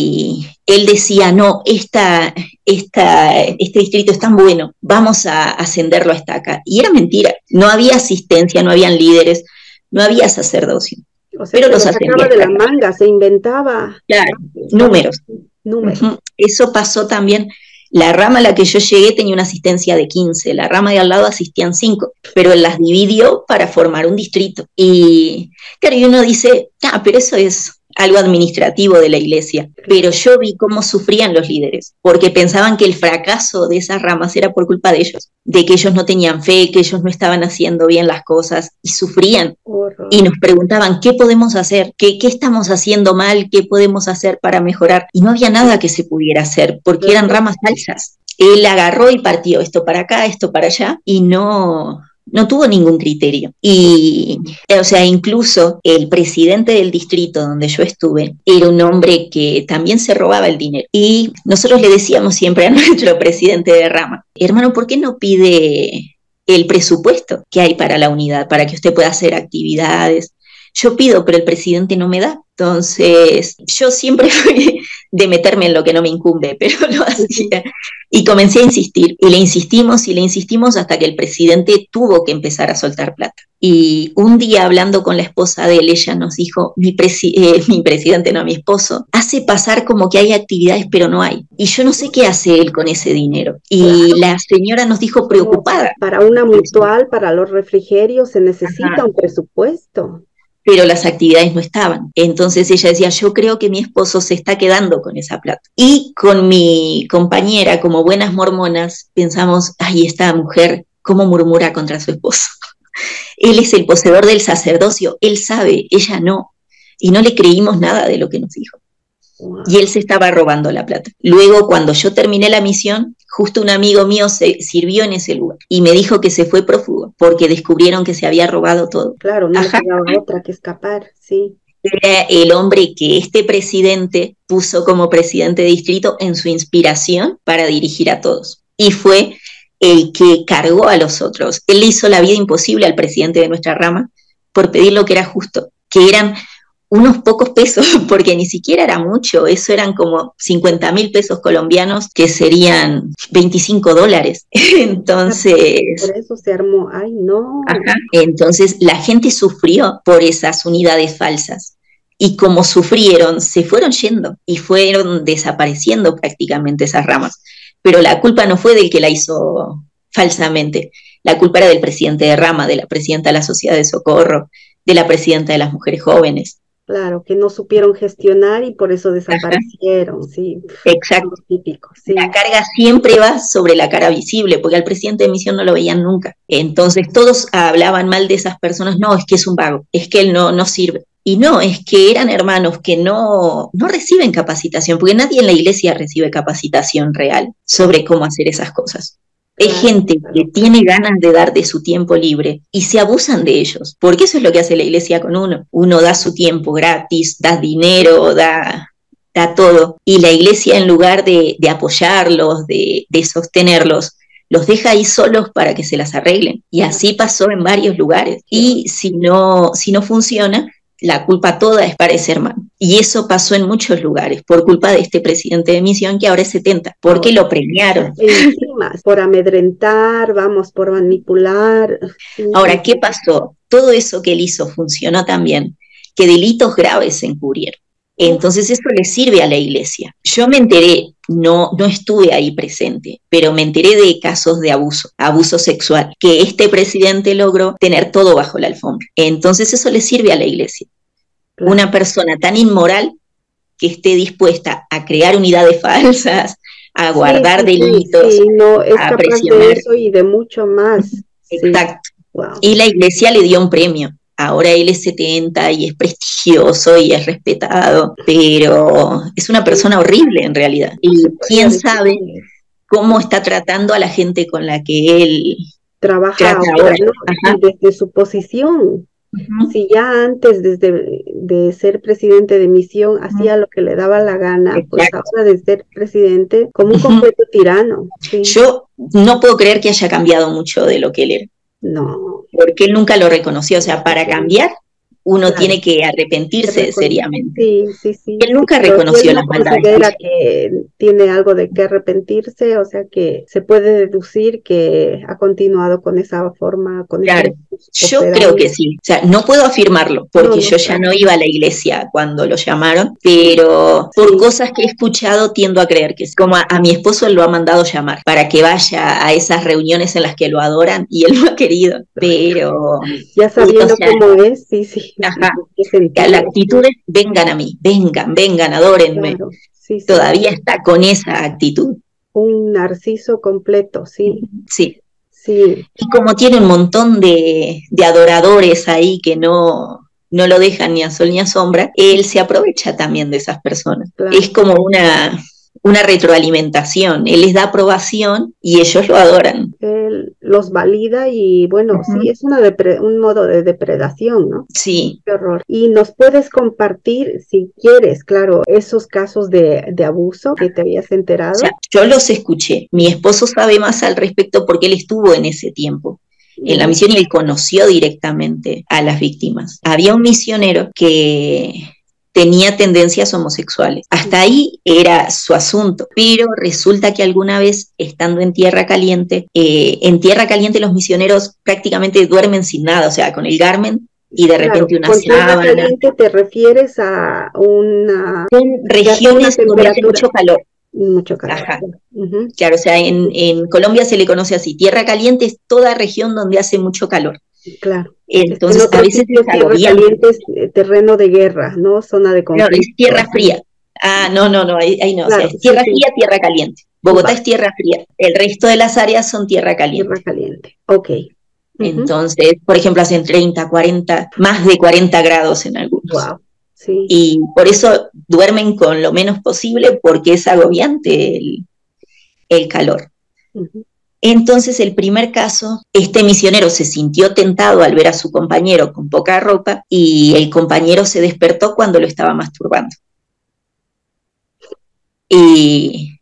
Y él decía, no, esta, esta, este distrito es tan bueno, vamos a ascenderlo a estaca. Y era mentira. No había asistencia, no habían líderes, no había sacerdocio. O sea, pero los sacaba de la manga, se inventaba. Claro, números. Números. Uh-huh. Eso pasó también. La rama a la que yo llegué tenía una asistencia de quince, la rama de al lado asistían cinco, pero él las dividió para formar un distrito. Y claro, y uno dice, ah, pero eso es, algo administrativo de la iglesia, pero yo vi cómo sufrían los líderes, porque pensaban que el fracaso de esas ramas era por culpa de ellos, de que ellos no tenían fe, que ellos no estaban haciendo bien las cosas, y sufrían. Horror. Y nos preguntaban, ¿qué podemos hacer? ¿Qué, ¿Qué estamos haciendo mal? ¿Qué podemos hacer para mejorar? Y no había nada que se pudiera hacer, porque eran ramas falsas. Él agarró y partió esto para acá, esto para allá, y no... no tuvo ningún criterio. Y, o sea, incluso el presidente del distrito donde yo estuve era un hombre que también se robaba el dinero. Y nosotros le decíamos siempre a nuestro presidente de rama, hermano, ¿por qué no pide el presupuesto que hay para la unidad, para que usted pueda hacer actividades? Yo pido, pero el presidente no me da. Entonces, yo siempre fui de meterme en lo que no me incumbe, pero lo hacía. Y comencé a insistir, y le insistimos y le insistimos hasta que el presidente tuvo que empezar a soltar plata. Y un día, hablando con la esposa de él, ella nos dijo, mi, presi eh, mi presidente, no, mi esposo, hace pasar como que hay actividades, pero no hay. Y yo no sé qué hace él con ese dinero. Y claro, la señora nos dijo preocupada. Para una mutual, para los refrigerios, se necesita Ajá. un presupuesto. Pero las actividades no estaban. Entonces ella decía, yo creo que mi esposo se está quedando con esa plata. Y con mi compañera, como buenas mormonas, pensamos, ay, esta mujer, ¿cómo murmura contra su esposo? Él es el poseedor del sacerdocio, él sabe, ella no. Y no le creímos nada de lo que nos dijo. Wow. Y él se estaba robando la plata. Luego, cuando yo terminé la misión, justo un amigo mío se sirvió en ese lugar y me dijo que se fue prófugo porque descubrieron que se había robado todo. Claro, no le quedaba otra que escapar, sí. Era el hombre que este presidente puso como presidente de distrito en su inspiración para dirigir a todos. Y fue el que cargó a los otros. Él le hizo la vida imposible al presidente de nuestra rama por pedir lo que era justo, que eran unos pocos pesos, porque ni siquiera era mucho, eso eran como cincuenta mil pesos colombianos, que serían veinticinco dólares. Entonces... Por eso se armó, ay no. Ajá. Entonces la gente sufrió por esas unidades falsas. Y como sufrieron, se fueron yendo y fueron desapareciendo prácticamente esas ramas. Pero la culpa no fue del que la hizo falsamente, la culpa era del presidente de rama, de la presidenta de la Sociedad de Socorro, de la presidenta de las Mujeres Jóvenes. Claro, que no supieron gestionar y por eso desaparecieron, Ajá. sí. Exacto. Típico, sí. La carga siempre va sobre la cara visible, porque al presidente de misión no lo veían nunca. Entonces todos hablaban mal de esas personas, no, es que es un vago, es que él no, no sirve. Y no, es que eran hermanos que no, no reciben capacitación, porque nadie en la iglesia recibe capacitación real sobre cómo hacer esas cosas. Hay claro, gente claro. que tiene ganas de dar de su tiempo libre y se abusan de ellos, porque eso es lo que hace la iglesia con uno. Uno da su tiempo gratis, da dinero, da, da todo. Y la iglesia, en lugar de, de apoyarlos, de, de sostenerlos, los deja ahí solos para que se las arreglen. Y así pasó en varios lugares. Y si no, si no funciona, la culpa toda es para ese hermano. Y eso pasó en muchos lugares, por culpa de este presidente de misión que ahora es setenta, porque lo premiaron. Encima, por amedrentar, vamos, por manipular. Ahora, ¿qué pasó? Todo eso que él hizo funcionó también, que delitos graves se encubrieron. Entonces eso le sirve a la iglesia. Yo me enteré, no, no estuve ahí presente, pero me enteré de casos de abuso, abuso sexual, que este presidente logró tener todo bajo la alfombra. Entonces eso le sirve a la iglesia. Claro. Una persona tan inmoral que esté dispuesta a crear unidades falsas, a guardar sí, sí, delitos, sí, no, es a capaz presionar. De eso y de mucho más. Exacto. Sí. Wow. Y la iglesia le dio un premio. Ahora él es setenta y es prestigioso y es respetado, pero es una persona horrible en realidad. Y quién sabe cómo está tratando a la gente con la que él trabaja trata ahora, ¿no? Desde su posición. Uh-huh. Si ya antes, desde de ser presidente de misión, uh-huh. hacía lo que le daba la gana, Exacto. pues ahora de ser presidente, como un completo uh-huh. tirano. ¿Sí? Yo no puedo creer que haya cambiado mucho de lo que él era. No. Porque él nunca lo reconoció, o sea, para cambiar uno claro. tiene que arrepentirse Recon seriamente. Sí, sí, sí. Él nunca Pero reconoció si él las no maldades. Considera que tiene algo de que arrepentirse, o sea que se puede deducir que ha continuado con esa forma, con claro. Yo creo que sí, o sea, no puedo afirmarlo, porque no, no, yo ya claro. no iba a la iglesia cuando lo llamaron, pero por sí. cosas que he escuchado tiendo a creer que sí. Como a, a mi esposo él lo ha mandado llamar, para que vaya a esas reuniones en las que lo adoran, y él no ha querido, pero... Ya sabiendo o sea, cómo es, sí, sí. Ajá. ¿Qué sentido? La actitud es, vengan a mí, vengan, vengan, adórenme. Claro, sí, sí. Todavía está con esa actitud. Un narciso completo, sí. Sí. Sí. Y como tiene un montón de, de adoradores ahí que no, no lo dejan ni a sol ni a sombra, él se aprovecha también de esas personas. Claro. Es como una, una retroalimentación. Él les da aprobación y ellos lo adoran. Él los valida y bueno, uh-huh. sí, es una depre- un modo de depredación, ¿no? Sí. Qué horror. Y nos puedes compartir, si quieres, claro, esos casos de, de abuso que te habías enterado. O sea, yo los escuché. Mi esposo sabe más al respecto porque él estuvo en ese tiempo en la misión y él conoció directamente a las víctimas. Había un misionero que tenía tendencias homosexuales. Hasta ahí era su asunto, pero resulta que alguna vez, estando en Tierra Caliente, eh, en Tierra Caliente los misioneros prácticamente duermen sin nada, o sea, con el garment y de repente claro, una con Tierra sábana. Caliente te refieres a una... Son regiones donde hace mucho calor. Mucho calor. Ajá. Uh-huh. Claro, o sea, en, en Colombia se le conoce así. Tierra Caliente es toda región donde hace mucho calor. Claro. Entonces, en a veces sitios, es Tierra agobiante. Caliente es terreno de guerra, ¿no? Zona de conflicto. No, es tierra fría. Ah, no, no, no, ahí, ahí no. Claro, o sea, es tierra sí, fría, sí. Tierra caliente. Bogotá Va. Es tierra fría. El resto de las áreas son tierra caliente. Tierra caliente, ok. Uh-huh. Entonces, por ejemplo, hacen treinta, cuarenta, más de cuarenta grados en algunos. Wow. Sí. Y por eso duermen con lo menos posible porque es agobiante el, el calor. Uh-huh. Entonces, el primer caso, este misionero se sintió tentado al ver a su compañero con poca ropa y el compañero se despertó cuando lo estaba masturbando. Y,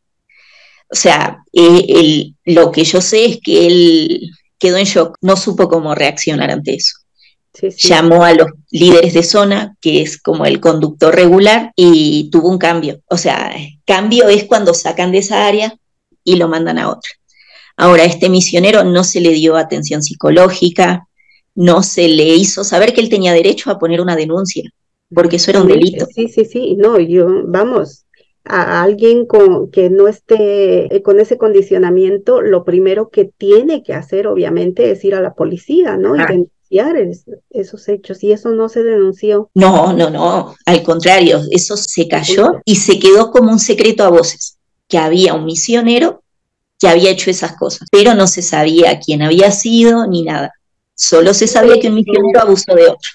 o sea, eh, el, lo que yo sé es que él quedó en shock, no supo cómo reaccionar ante eso. Sí, sí. Llamó a los líderes de zona, que es como el conductor regular, y tuvo un cambio. O sea, cambio es cuando sacan de esa área y lo mandan a otra. Ahora, a este misionero no se le dio atención psicológica, no se le hizo saber que él tenía derecho a poner una denuncia, porque eso era un delito. Sí, sí, sí, no, yo, vamos, a alguien con, que no esté con ese condicionamiento, lo primero que tiene que hacer, obviamente, es ir a la policía, ¿no? Ah. Y denunciar es, esos hechos, y eso no se denunció. No, no, no, al contrario, eso se cayó y se quedó como un secreto a voces, que había un misionero que había hecho esas cosas, pero no se sabía quién había sido ni nada. Solo se sabía que un misionero abusó de otro.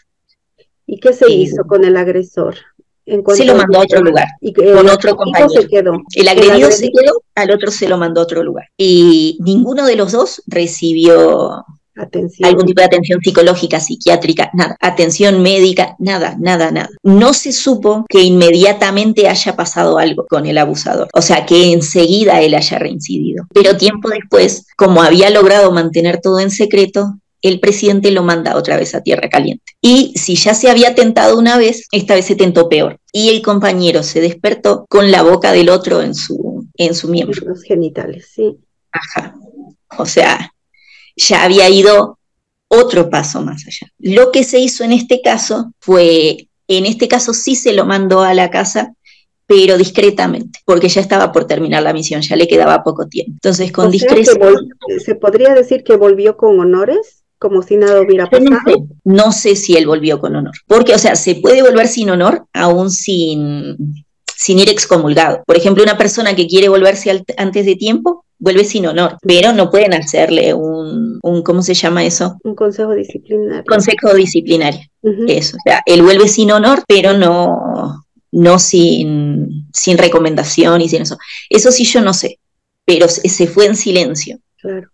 ¿Y qué se eh, hizo con el agresor? En se lo mandó a otro lugar, y con otro compañero. Se quedó. El agredido se quedó, al otro se lo mandó a otro lugar. Y ninguno de los dos recibió atención. Algún tipo de atención psicológica, psiquiátrica, nada. Atención médica, nada, nada, nada. No se supo que inmediatamente haya pasado algo con el abusador. O sea, que enseguida él haya reincidido. Pero tiempo después, como había logrado mantener todo en secreto, el presidente lo manda otra vez a Tierra Caliente. Y si ya se había tentado una vez, esta vez se tentó peor. Y el compañero se despertó con la boca del otro en su, en su miembro. Los genitales, sí. Ajá. O sea, ya había ido otro paso más allá. Lo que se hizo en este caso fue, en este caso sí se lo mandó a la casa, pero discretamente, porque ya estaba por terminar la misión, ya le quedaba poco tiempo. Entonces, con o sea discreción... Que ¿se podría decir que volvió con honores? Como si nada hubiera pasado. No sé, no sé si él volvió con honor. Porque, o sea, se puede volver sin honor aún sin, sin ir excomulgado. Por ejemplo, una persona que quiere volverse al, antes de tiempo, vuelve sin honor, pero no pueden hacerle un, un ¿cómo se llama eso? Un consejo disciplinario. Consejo disciplinario, uh-huh. Eso. O sea, él vuelve sin honor, pero no, no sin, sin recomendación y sin eso. Eso sí yo no sé, pero se, se fue en silencio. Claro.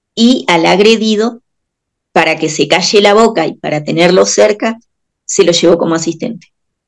Y al agredido, para que se calle la boca y para tenerlo cerca, se lo llevó como asistente.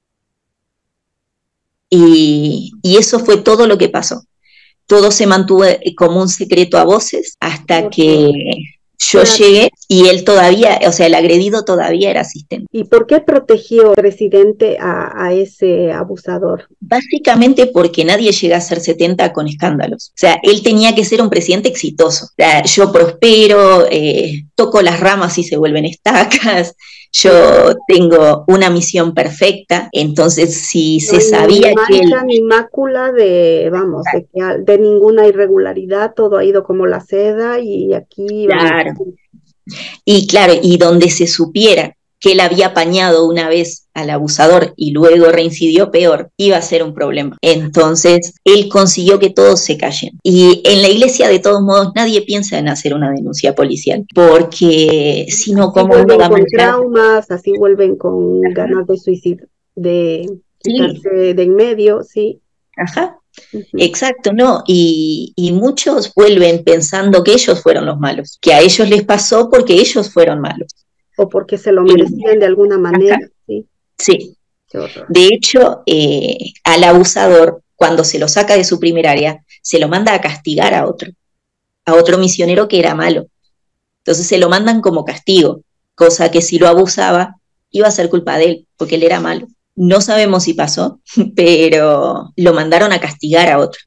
Y, y eso fue todo lo que pasó. Todo se mantuvo como un secreto a voces hasta que yo claro. llegué y él todavía, o sea, el agredido todavía era asistente. ¿Y por qué protegió el presidente a, a ese abusador? Básicamente porque nadie llega a ser setenta con escándalos. O sea, él tenía que ser un presidente exitoso. O sea, yo prospero, eh, toco las ramas y se vuelven estacas, yo tengo una misión perfecta, entonces si no se sabía ni que él... ni mácula de, vamos, de, que, de ninguna irregularidad, todo ha ido como la seda y aquí... Claro. Vamos. Y claro, y donde se supiera que él había apañado una vez al abusador y luego reincidió peor, iba a ser un problema. Entonces, él consiguió que todos se callen. Y en la iglesia, de todos modos, nadie piensa en hacer una denuncia policial, porque si no, ¿cómo uno va a con traumas, así vuelven con ganas de suicidio, de quitarse sí. de en medio, sí. Ajá. Uh-huh. Exacto, ¿no? Y, y muchos vuelven pensando que ellos fueron los malos, que a ellos les pasó porque ellos fueron malos. O porque se lo merecían y, de alguna manera. Ajá. Sí. Sí. De hecho, eh, al abusador, cuando se lo saca de su primer área, se lo manda a castigar a otro, a otro misionero que era malo. Entonces se lo mandan como castigo, cosa que si lo abusaba, iba a ser culpa de él, porque él era malo. No sabemos si pasó, pero lo mandaron a castigar a otro.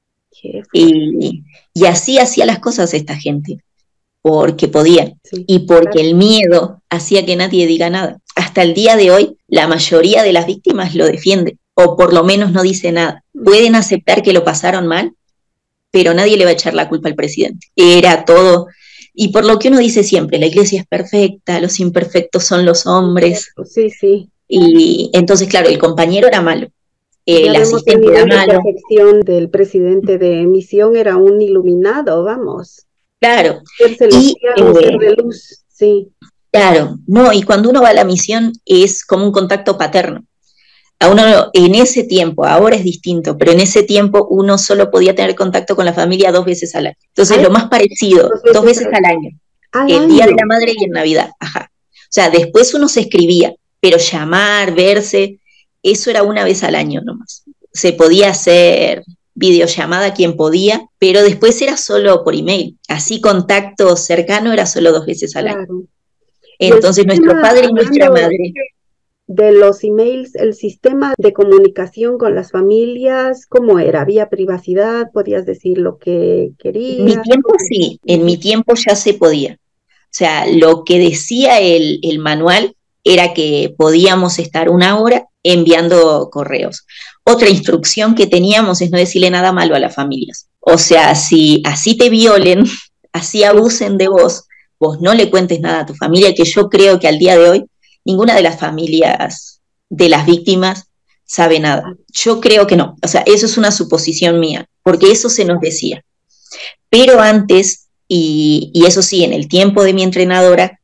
Y, y así hacía las cosas esta gente, porque podía, sí, y porque claro. el miedo hacía que nadie diga nada. Hasta el día de hoy, la mayoría de las víctimas lo defiende, o por lo menos no dice nada. Pueden aceptar que lo pasaron mal, pero nadie le va a echar la culpa al presidente. Era todo, y por lo que uno dice siempre, la iglesia es perfecta, los imperfectos son los hombres. Sí, sí. Y entonces, claro, el compañero era malo. El asistente era malo. La perfección del presidente de misión era un iluminado, vamos. Claro. Ser celestial, y, un eh, ser de luz, sí. Claro, no, y cuando uno va a la misión es como un contacto paterno. A uno en ese tiempo, ahora es distinto, pero en ese tiempo uno solo podía tener contacto con la familia dos veces al año. Entonces, ¿ay? Lo más parecido, dos veces, dos veces al año. Al el año. Día de la Madre y en Navidad, ajá. O sea, después uno se escribía, pero llamar, verse, eso era una vez al año nomás. Se podía hacer videollamada quien podía, pero después era solo por email. Así contacto cercano era solo dos veces al claro. año. Entonces nuestro padre y nuestra madre. De los emails, el sistema de comunicación con las familias, ¿cómo era? ¿Había privacidad? ¿Podías decir lo que querías? En mi tiempo sí, en mi tiempo ya se podía. O sea, lo que decía el, el manual era que podíamos estar una hora enviando correos. Otra instrucción que teníamos es no decirle nada malo a las familias. O sea, si así te violen, así abusen de vos, vos no le cuentes nada a tu familia, que yo creo que al día de hoy ninguna de las familias de las víctimas sabe nada. Yo creo que no. O sea, eso es una suposición mía, porque eso se nos decía. Pero antes, y, y eso sí, en el tiempo de mi entrenadora,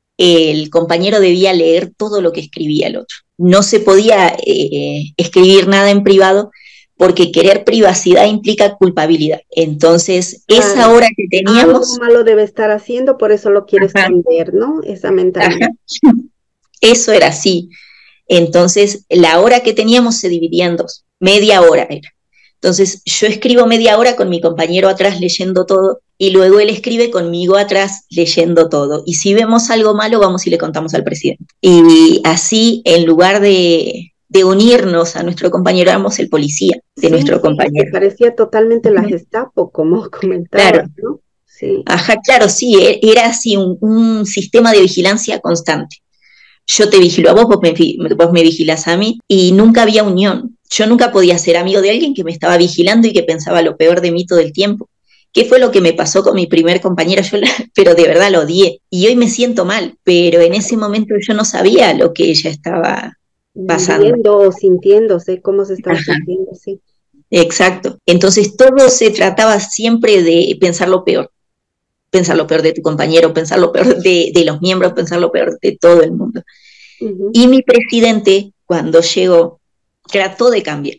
el compañero debía leer todo lo que escribía el otro. No se podía eh, escribir nada en privado, porque querer privacidad implica culpabilidad. Entonces, claro. Esa hora que teníamos... Algo malo debe estar haciendo, por eso lo quiere esconder, ¿no? Esa mentalidad. Ajá. Eso era así. Entonces, la hora que teníamos se dividía en dos. Media hora era. Entonces, yo escribo media hora con mi compañero atrás leyendo todo, y luego él escribe conmigo atrás leyendo todo. Y si vemos algo malo, vamos y le contamos al presidente. Y así, en lugar de... de unirnos a nuestro compañero, éramos el policía de sí, nuestro compañero. Sí, parecía totalmente la Gestapo, como comentaba, claro. ¿no? Sí. Ajá, claro, sí, era así un, un sistema de vigilancia constante. Yo te vigilo a vos, vos me, vos me vigilás a mí, y nunca había unión. Yo nunca podía ser amigo de alguien que me estaba vigilando y que pensaba lo peor de mí todo el tiempo. ¿Qué fue lo que me pasó con mi primer compañero? Yo la, pero de verdad lo odié, y hoy me siento mal, pero en ese momento yo no sabía lo que ella estaba pasando. Viendo o sintiéndose, cómo se estaba Ajá. sintiendo, sí. Exacto. Entonces todo se trataba siempre de pensar lo peor. Pensar lo peor de tu compañero, pensar lo peor de, de los miembros, pensar lo peor de todo el mundo. Uh-huh. Y mi presidente, cuando llegó, trató de cambiar.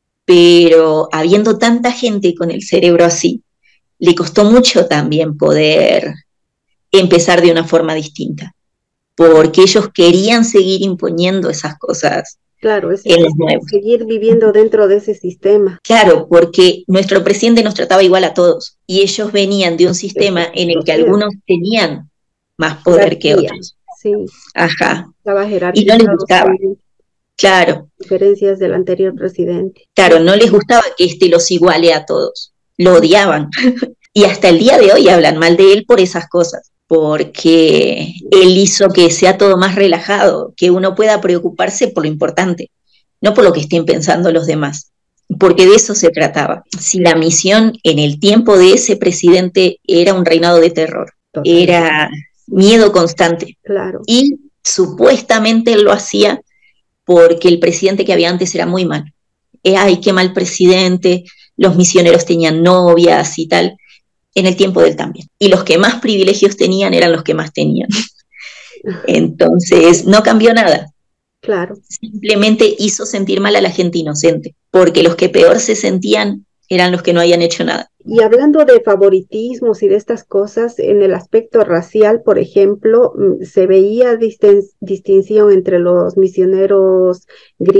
Pero habiendo tanta gente con el cerebro así, le costó mucho también poder empezar de una forma distinta. Porque ellos querían seguir imponiendo esas cosas claro, es en los nuevos. Seguir viviendo dentro de ese sistema. Claro, porque nuestro presidente nos trataba igual a todos, y ellos venían de un sistema sí, en el que sí. algunos tenían más poder García, que otros. Sí. Ajá. Y no les gustaba. También. Claro. Diferencias del anterior presidente. Claro, no les gustaba que este los iguale a todos. Lo odiaban. Y hasta el día de hoy hablan mal de él por esas cosas. Porque él hizo que sea todo más relajado, que uno pueda preocuparse por lo importante, no por lo que estén pensando los demás, porque de eso se trataba. Si la misión en el tiempo de ese presidente era un reinado de terror, era miedo constante, claro. y Supuestamente él lo hacía porque el presidente que había antes era muy malo. Eh, ay, qué mal presidente, los misioneros tenían novias y tal, en el tiempo de él también. Y los que más privilegios tenían eran los que más tenían. Entonces, no cambió nada. Claro. Simplemente hizo sentir mal a la gente inocente, porque los que peor se sentían eran los que no habían hecho nada. Y hablando de favoritismos y de estas cosas, en el aspecto racial, por ejemplo, se veía distin distinción entre los misioneros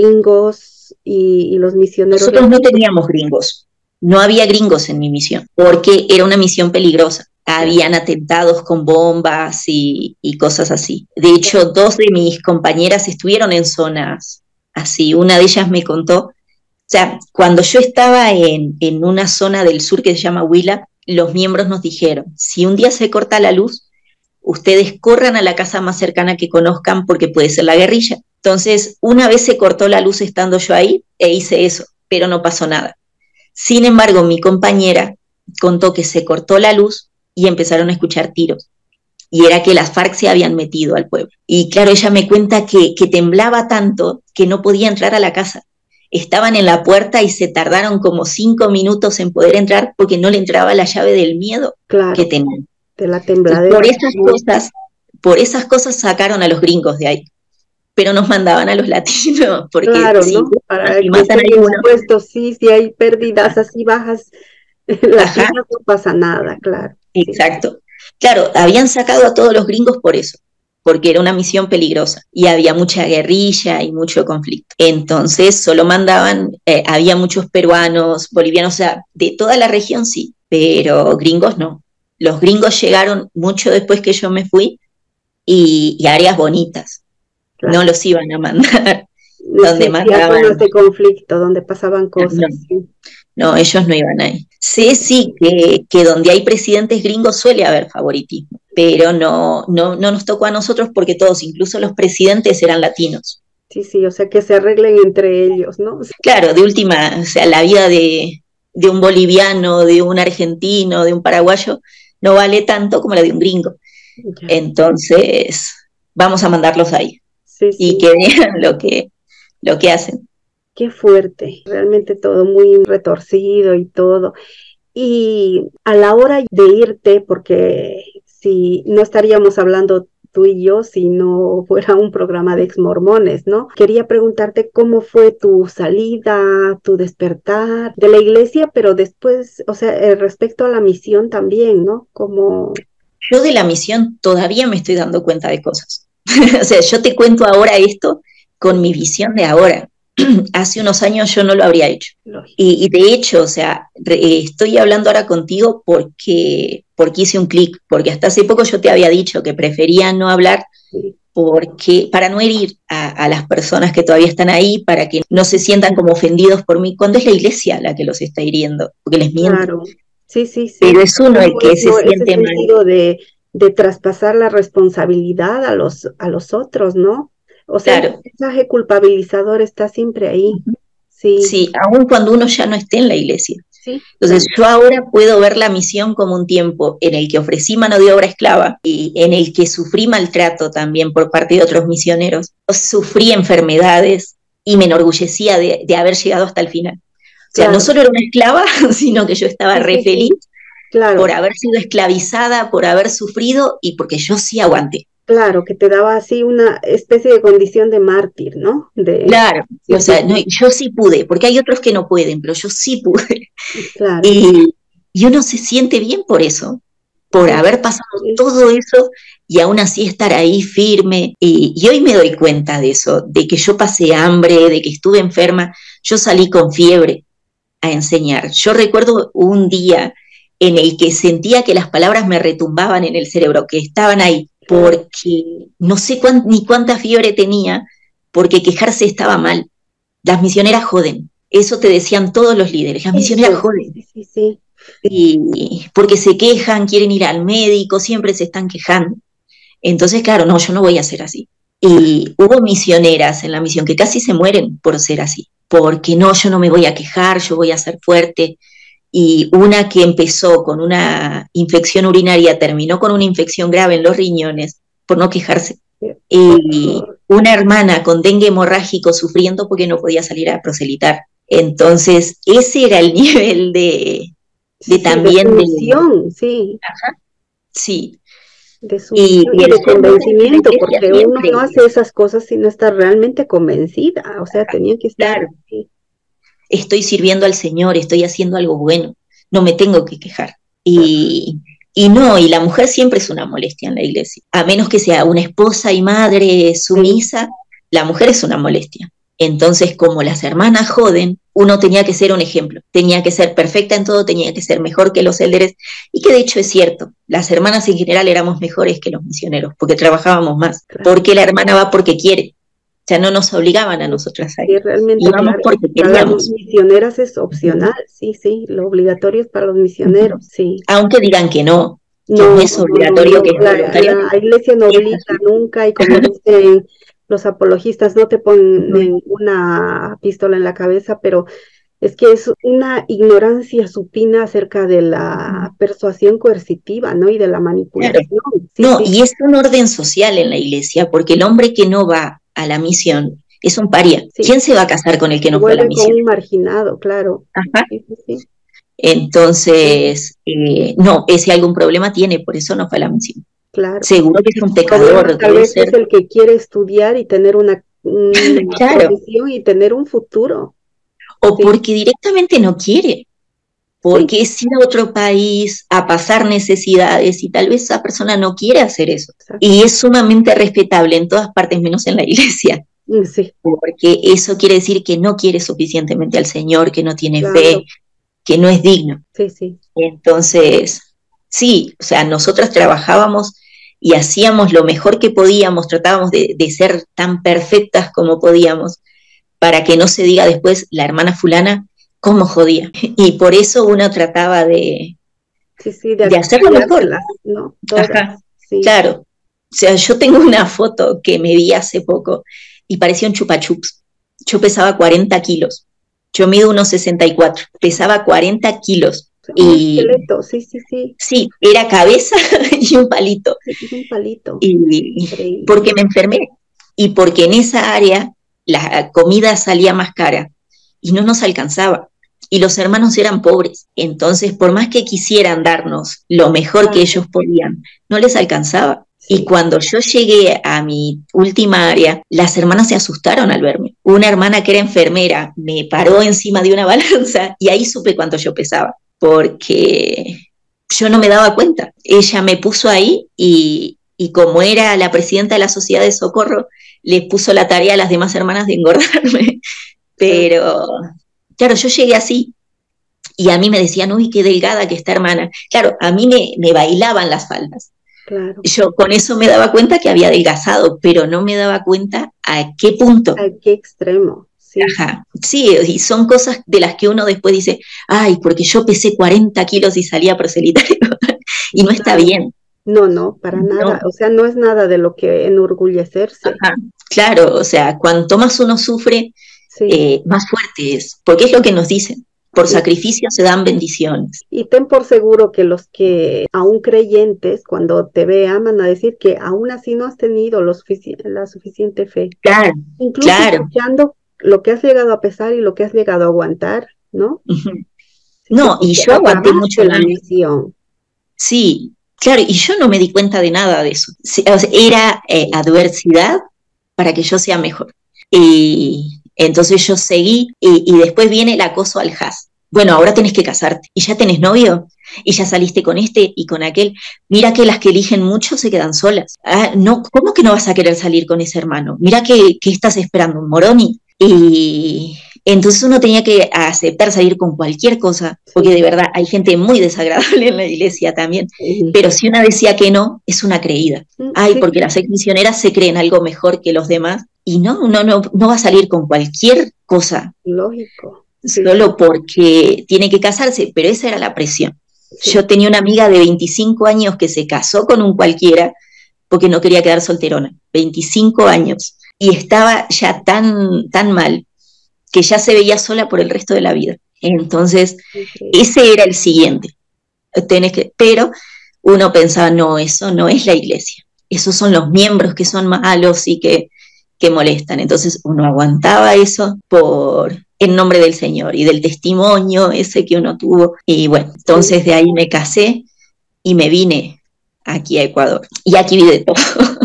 gringos y, y los misioneros... Nosotros no teníamos gringos, no había gringos en mi misión, porque era una misión peligrosa. Habían atentados con bombas y, y cosas así. De hecho, dos de mis compañeras estuvieron en zonas así. Una de ellas me contó, o sea, cuando yo estaba en, en una zona del sur que se llama Huila, los miembros nos dijeron, si un día se corta la luz, ustedes corran a la casa más cercana que conozcan porque puede ser la guerrilla. Entonces, una vez se cortó la luz estando yo ahí, e hice eso, pero no pasó nada. Sin embargo, mi compañera contó que se cortó la luz y empezaron a escuchar tiros. Y era que las FARC se habían metido al pueblo. Y claro, ella me cuenta que, que temblaba tanto que no podía entrar a la casa. Estaban en la puerta y se tardaron como cinco minutos en poder entrar porque no le entraba la llave del miedo claro, que tenían. De la tembladera. Por esas cosas, por esas cosas sacaron a los gringos de ahí. Pero nos mandaban a los latinos. Porque claro, si, ¿no? Para si matan a alguno, puestos, sí, si hay pérdidas así bajas, latinas no pasa nada, claro. Exacto. Sí. Claro, habían sacado a todos los gringos por eso, porque era una misión peligrosa y había mucha guerrilla y mucho conflicto. Entonces solo mandaban, eh, había muchos peruanos, bolivianos, o sea, de toda la región sí, pero gringos no. Los gringos llegaron mucho después que yo me fui y, y áreas bonitas, claro. No los iban a mandar. Donde sí, mandaban zonas de conflicto, donde pasaban cosas. No, sí. no, ellos no iban ahí. Sé sí que, que donde hay presidentes gringos suele haber favoritismo, pero no, no, no nos tocó a nosotros porque todos, incluso los presidentes, eran latinos. Sí, sí, o sea, que se arreglen entre ellos, ¿no? Claro, de última, o sea, la vida de, de un boliviano, de un argentino, de un paraguayo, no vale tanto como la de un gringo. Ya. Entonces, vamos a mandarlos ahí. Sí, sí. Y que vean lo que, lo que hacen. Qué fuerte, realmente todo muy retorcido y todo. Y a la hora de irte, porque si no estaríamos hablando tú y yo si no fuera un programa de exmormones, ¿no? Quería preguntarte cómo fue tu salida, tu despertar de la iglesia, pero después, o sea, respecto a la misión también, ¿no? Como... Yo de la misión todavía me estoy dando cuenta de cosas. O sea, yo te cuento ahora esto con mi visión de ahora. Hace unos años yo no lo habría hecho. Y, y de hecho, o sea, re, estoy hablando ahora contigo porque, porque hice un clic, porque hasta hace poco yo te había dicho que prefería no hablar porque, para no herir a, a las personas que todavía están ahí, para que no se sientan como ofendidos por mí, cuando es la iglesia la que los está hiriendo, porque les miente. Claro, sí, sí, sí. Pero es uno el que no, se siente mal. De, de traspasar la responsabilidad a los, a los otros, ¿no? O sea, claro. El mensaje culpabilizador está siempre ahí. Uh-huh. Sí. Sí, aun cuando uno ya no esté en la iglesia. Sí, Entonces claro. Yo ahora puedo ver la misión como un tiempo en el que ofrecí mano de obra esclava y en el que sufrí maltrato también por parte de otros misioneros. Sufrí enfermedades y me enorgullecía de, de haber llegado hasta el final. O sea, claro. No solo era una esclava, sino que yo estaba sí, re sí, feliz sí. Claro. Por haber sido esclavizada, por haber sufrido y porque yo sí aguanté. Claro, que te daba así una especie de condición de mártir, ¿no? De... Claro, o sea, no, yo sí pude, porque hay otros que no pueden, pero yo sí pude. Claro. Y, y uno se siente bien por eso, por haber pasado todo eso y aún así estar ahí firme. Y, y hoy me doy cuenta de eso, de que yo pasé hambre, de que estuve enferma. Yo salí con fiebre a enseñar. Yo recuerdo un día en el que sentía que las palabras me retumbaban en el cerebro, que estaban ahí, porque no sé cuán, ni cuánta fiebre tenía, porque quejarse estaba mal. Las misioneras joden, eso te decían todos los líderes, las misioneras sí, joden. Sí, sí, sí. Y porque se quejan, quieren ir al médico, siempre se están quejando. Entonces, claro, no, yo no voy a ser así. Y hubo misioneras en la misión que casi se mueren por ser así, porque no, yo no me voy a quejar, yo voy a ser fuerte. Y una que empezó con una infección urinaria terminó con una infección grave en los riñones por no quejarse. Y una hermana con dengue hemorrágico sufriendo porque no podía salir a proselitar. Entonces, ese era el nivel de, de sí, también de sumisión, sí. Ajá, sí. De sumisión y, y, y de convencimiento, porque uno no hace esas cosas si no está realmente convencida, o sea, tenía que estar... Claro. Sí. Estoy sirviendo al Señor, estoy haciendo algo bueno, no me tengo que quejar. Y, y no, y la mujer siempre es una molestia en la iglesia, a menos que sea una esposa y madre sumisa, sí. La mujer es una molestia. Entonces, como las hermanas joden, uno tenía que ser un ejemplo, tenía que ser perfecta en todo, tenía que ser mejor que los élderes, y que de hecho es cierto, las hermanas en general éramos mejores que los misioneros, porque trabajábamos más, claro. Porque la hermana va porque quiere, o sea, no nos obligaban a nosotras a ir. Sí, realmente, íbamos claro, porque para queríamos. las misioneras es opcional, sí, sí, lo obligatorio es para los misioneros, sí. Aunque digan que no, que no, no es obligatorio, no, no, no, que es la, voluntario. La iglesia no obliga nunca, y como dicen los apologistas, no te ponen una pistola en la cabeza, pero es que es una ignorancia supina acerca de la persuasión coercitiva, ¿no? Y de la manipulación. Claro. Sí, no, sí. Y es un orden social en la iglesia, porque el hombre que no va a la misión es un paria. Sí. ¿Quién se va a casar con el que no fue a la misión? Con un marginado, claro. Ajá. Sí, sí, sí. Entonces, eh, no, ese algún problema tiene, por eso no fue a la misión. Claro. Seguro que es un pecador. Tal vez ser... es el que quiere estudiar y tener una, una claro. profesión y tener un futuro. O sí. Porque directamente no quiere. Porque sí. Es ir a otro país a pasar necesidades y tal vez esa persona no quiere hacer eso. Exacto. Y es sumamente respetable en todas partes menos en la iglesia. Sí. Porque eso quiere decir que no quiere suficientemente al Señor, que no tiene claro. fe, que no es digno. Sí, sí. Entonces, sí, o sea, nosotras trabajábamos y hacíamos lo mejor que podíamos, tratábamos de, de ser tan perfectas como podíamos, para que no se diga después la hermana fulana cómo jodía. Y por eso uno trataba de, sí, sí, de, de hacerlo mejor. ¿No? Todas, Ajá, sí. Claro. O sea, yo tengo una foto que me vi hace poco y parecía un chupachups. Yo pesaba cuarenta kilos. Yo mido uno sesenta y cuatro. Pesaba cuarenta kilos. Un y, esqueleto, sí, sí, sí. Sí, era cabeza y un palito. Sí, un palito. Y, porque me enfermé. Y porque en esa área la comida salía más cara y no nos alcanzaba. Y los hermanos eran pobres. Entonces, por más que quisieran darnos lo mejor claro. que ellos podían, no les alcanzaba. Sí. Y cuando yo llegué a mi última área, las hermanas se asustaron al verme. Una hermana que era enfermera me paró encima de una balanza y ahí supe cuánto yo pesaba, porque yo no me daba cuenta. Ella me puso ahí y, y como era la presidenta de la Sociedad de Socorro, le puso la tarea a las demás hermanas de engordarme. Pero, claro, yo llegué así. Y a mí me decían, uy, qué delgada que está hermana. Claro, a mí me, me bailaban las faldas. Claro. Yo con eso me daba cuenta que había adelgazado, pero no me daba cuenta a qué punto. A qué extremo. Sí. Ajá. Sí, y son cosas de las que uno después dice, ay, porque yo pesé cuarenta kilos y salía proselitario. Y no está claro. bien. No, no, para no. nada. O sea, no es nada de lo que enorgullecerse. Ajá. Claro, o sea, cuanto más uno sufre, sí. eh, más fuerte es, porque es lo que nos dicen. Por sacrificio se dan bendiciones. Y ten por seguro que los que aún creyentes, cuando te vean, van a decir que aún así no has tenido lo sufici la suficiente fe. Claro, Incluso claro. escuchando lo que has llegado a pesar y lo que has llegado a aguantar, ¿no? Uh-huh. No, y yo aguanté mucho la misión. Sí, claro, y yo no me di cuenta de nada de eso. Era eh, adversidad para que yo sea mejor. Y entonces yo seguí y, y después viene el acoso al Has. Bueno, ahora tenés que casarte. ¿Y ya tenés novio? ¿Y ya saliste con este y con aquel? Mira que las que eligen mucho se quedan solas. Ah, no, ¿cómo que no vas a querer salir con ese hermano? Mira que, que estás esperando un moroni. Y entonces uno tenía que aceptar salir con cualquier cosa, porque de verdad hay gente muy desagradable en la iglesia también. Sí. Pero si una decía que no, es una creída. Ay, sí. Porque las ex misioneras se creen algo mejor que los demás. Y no, no, no, no va a salir con cualquier cosa. Lógico. Sí. Solo porque tiene que casarse, pero esa era la presión. Sí. Yo tenía una amiga de veinticinco años que se casó con un cualquiera porque no quería quedar solterona, veinticinco años, y estaba ya tan, tan mal que ya se veía sola por el resto de la vida. Entonces, okay. Ese era el siguiente. Tenés que, pero uno pensaba, no, eso no es la iglesia. esos son los miembros que son malos y que, que molestan. Entonces uno aguantaba eso por en nombre del Señor y del testimonio ese que uno tuvo. Y bueno, entonces de ahí me casé y me vine aquí a Ecuador. Y aquí vi de todo.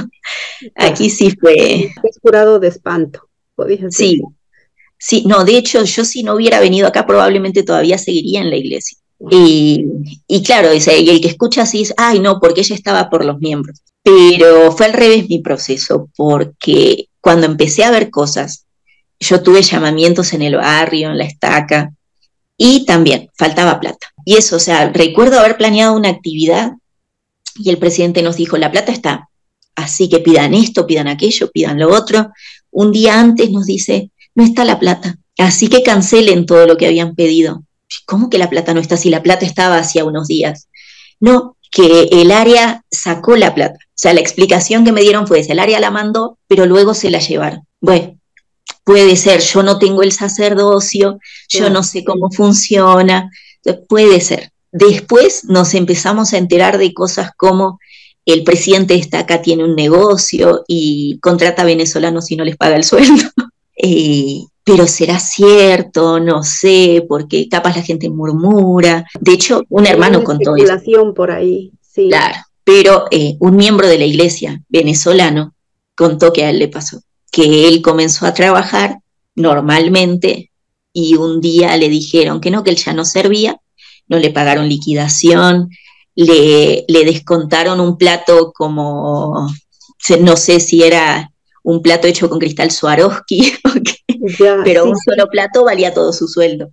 Aquí sí fue... Es curado de espanto, podías decir. Sí, sí, no, de hecho yo si no hubiera venido acá probablemente todavía seguiría en la iglesia. Y, y claro, ese, y el que escucha así dice, ay no, porque ella estaba por los miembros. Pero fue al revés mi proceso, porque cuando empecé a ver cosas, yo tuve llamamientos en el barrio, en la estaca, y también faltaba plata. Y eso, o sea, recuerdo haber planeado una actividad y el presidente nos dijo, la plata está, así que pidan esto, pidan aquello, pidan lo otro. Un día antes nos dice, no está la plata, así que cancelen todo lo que habían pedido. ¿Cómo que la plata no está si la plata estaba hacía unos días? No, que el área sacó la plata. O sea, la explicación que me dieron fue esa, el área la mandó, pero luego se la llevaron. Bueno, puede ser, yo no tengo el sacerdocio, yo no sé cómo funciona, puede ser. Después nos empezamos a enterar de cosas como el presidente de esta acá tiene un negocio y contrata venezolanos y no les paga el sueldo. Eh, pero será cierto, no sé, porque capaz la gente murmura. De hecho, un hermano Hay contó eso. especulación por ahí, sí. Claro, pero eh, un miembro de la iglesia venezolano contó que a él le pasó, que él comenzó a trabajar normalmente y un día le dijeron que no, que él ya no servía, no le pagaron liquidación, le, le descontaron un plato como, no sé si era un plato hecho con cristal Swarovski, ya, pero sí, un solo plato valía todo su sueldo.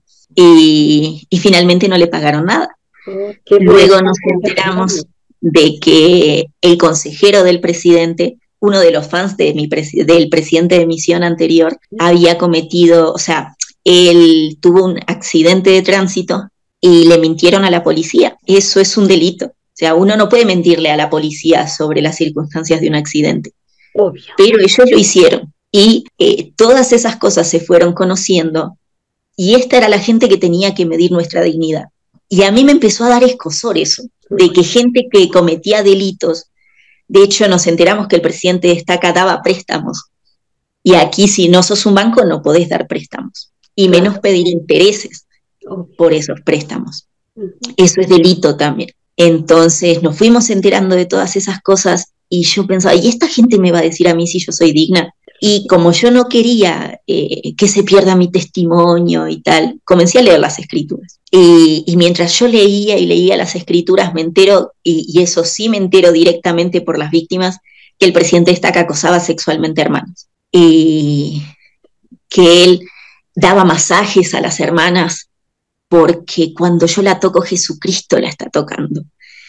Y, y finalmente no le pagaron nada. Oh, luego nos enteramos de que el consejero del presidente, uno de los fans de mi presi- del presidente de misión anterior, había cometido, o sea, él tuvo un accidente de tránsito y le mintieron a la policía. Eso es un delito. O sea, uno no puede mentirle a la policía sobre las circunstancias de un accidente. Obvio. Pero ellos lo hicieron. Y eh, todas esas cosas se fueron conociendo y esta era la gente que tenía que medir nuestra dignidad. Y a mí me empezó a dar escozor eso, de que gente que cometía delitos, de hecho nos enteramos que el presidente de Estaca daba préstamos, y aquí si no sos un banco no podés dar préstamos, y menos pedir intereses por esos préstamos. Eso es delito también. Entonces nos fuimos enterando de todas esas cosas, y yo pensaba, ¿y esta gente me va a decir a mí si yo soy digna? Y como yo no quería eh, que se pierda mi testimonio y tal, comencé a leer las escrituras. Y, y mientras yo leía y leía las escrituras, me entero, y, y eso sí me entero directamente por las víctimas, que el presidente Estaca acosaba sexualmente a hermanos. Y que él daba masajes a las hermanas porque cuando yo la toco, Jesucristo la está tocando.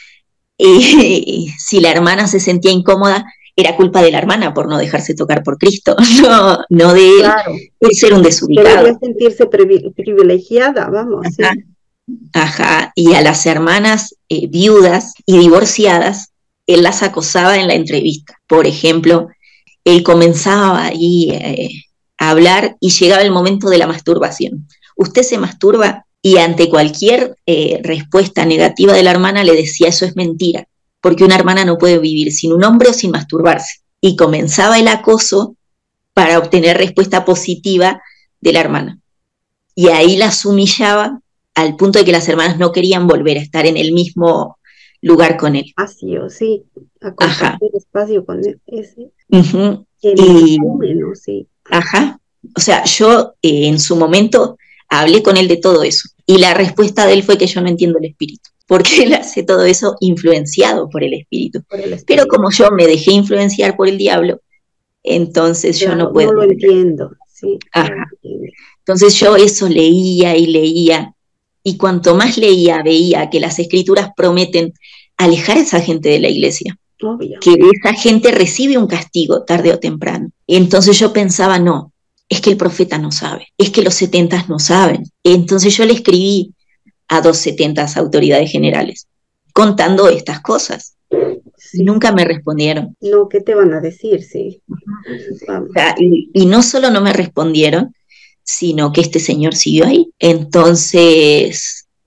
Y si la hermana se sentía incómoda, era culpa de la hermana por no dejarse tocar por Cristo, no, no de él, claro, él ser un desubicado. Debería sentirse privilegiada, vamos. Ajá, sí. Ajá. Y a las hermanas eh, viudas y divorciadas, él las acosaba en la entrevista. Por ejemplo, él comenzaba ahí eh, a hablar y llegaba el momento de la masturbación. Usted se masturba y ante cualquier eh, respuesta negativa de la hermana le decía, eso es mentira, porque una hermana no puede vivir sin un hombre o sin masturbarse. Y comenzaba el acoso para obtener respuesta positiva de la hermana. Y ahí las humillaba al punto de que las hermanas no querían volver a estar en el mismo lugar con él. Así, o sí, a compartir espacio con él, ese. Uh-huh. Y, número, sí. Ajá. O sea, yo eh, en su momento hablé con él de todo eso. Y la respuesta de él fue que yo no entiendo el espíritu, porque él hace todo eso influenciado por el espíritu. Por el espíritu. Pero como yo me dejé influenciar por el diablo, entonces claro, yo no puedo. No lo entiendo, sí. Ajá. No entiendo. Entonces yo eso leía y leía, y cuanto más leía, veía que las escrituras prometen alejar a esa gente de la iglesia. Obvio. Que esa gente recibe un castigo tarde o temprano. Entonces yo pensaba, no, es que el profeta no sabe, es que los setentas no saben. Entonces yo le escribí a dos setentas autoridades generales contando estas cosas. Sí. Nunca me respondieron. No, ¿qué te van a decir? Sí. Vamos. O sea, y, y no solo no me respondieron, sino que este señor siguió ahí. Entonces,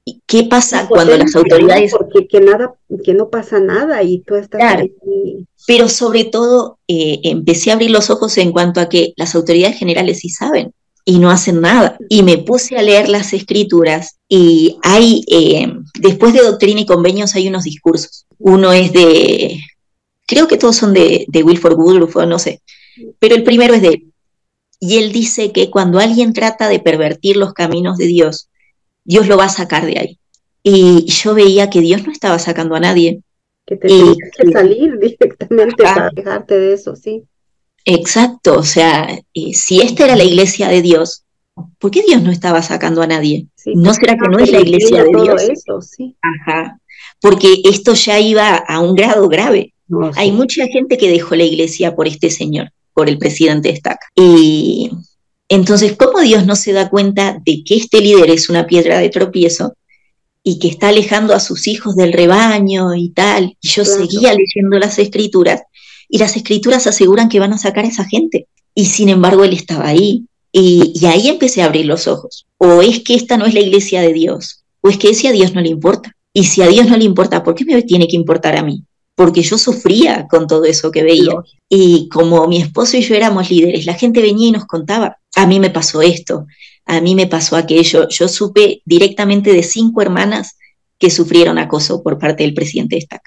¿Qué pasa cuando las autoridades... ¿no? Porque que nada, que no pasa nada y tú estás Claro, ahí. pero sobre todo eh, empecé a abrir los ojos en cuanto a que las autoridades generales sí saben y no hacen nada. Y me puse a leer las escrituras y hay, eh, después de Doctrina y Convenios hay unos discursos. Uno es de, creo que todos son de, de Wilford Woodruff, no sé, pero el primero es de él. Y él dice que cuando alguien trata de pervertir los caminos de Dios, Dios lo va a sacar de ahí. Y yo veía que Dios no estaba sacando a nadie. Que te tenías que salir directamente ah, para dejarte de eso, sí. Exacto, o sea, eh, si esta era la iglesia de Dios, ¿por qué Dios no estaba sacando a nadie? Sí, ¿No será que no es la iglesia de todo Dios? Eso, sí. Ajá, porque esto ya iba a un grado grave. No, sí. Hay mucha gente que dejó la iglesia por este señor, por el presidente Estaca. Y entonces, ¿cómo Dios no se da cuenta de que este líder es una piedra de tropiezo y que está alejando a sus hijos del rebaño y tal? Y yo claro. seguía leyendo las escrituras y las escrituras aseguran que van a sacar a esa gente. Y sin embargo él estaba ahí. Y, y ahí empecé a abrir los ojos. O es que esta no es la iglesia de Dios, o es que ese a Dios no le importa. Y si a Dios no le importa, ¿por qué me tiene que importar a mí? Porque yo sufría con todo eso que veía. No. Y como mi esposo y yo éramos líderes, la gente venía y nos contaba, a mí me pasó esto, a mí me pasó aquello. Yo supe directamente de cinco hermanas que sufrieron acoso por parte del presidente Estaca.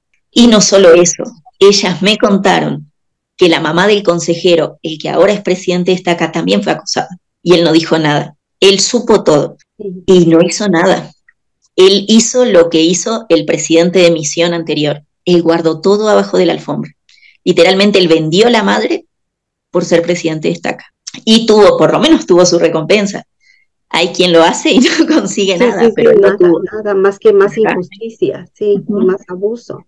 Y no solo eso, ellas me contaron que la mamá del consejero, el que ahora es presidente de Estaca, también fue acosada. Y él no dijo nada. Él supo todo y no hizo nada. Él hizo lo que hizo el presidente de misión anterior. Él guardó todo abajo de la alfombra. Literalmente él vendió la madre por ser presidente de Estaca. Y tuvo, por lo menos tuvo su recompensa. Hay quien lo hace y no consigue sí, nada, sí, pero sí, él nada, no tuvo. Nada más que más Ajá. injusticia, sí, uh-huh. más abuso.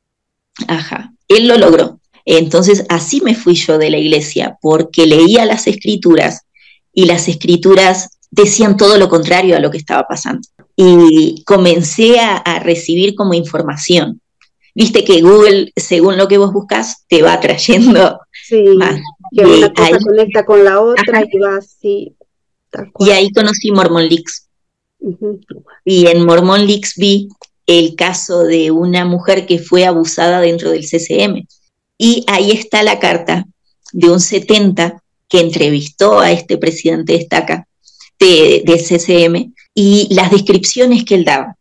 Ajá, él lo logró. Entonces así me fui yo de la iglesia, porque leía las escrituras y las escrituras decían todo lo contrario a lo que estaba pasando. Y comencé a, a recibir como información. Viste que Google, según lo que vos buscas, te va trayendo sí, más. Que y una cosa ahí, conecta con la otra ajá. y va así. Y ahí conocí Mormon Leaks. Uh-huh. Y en Mormon Leaks vi el caso de una mujer que fue abusada dentro del C C M. Y ahí está la carta de un setenta que entrevistó a este presidente de Estaca, de, de C C M, y las descripciones que él daba.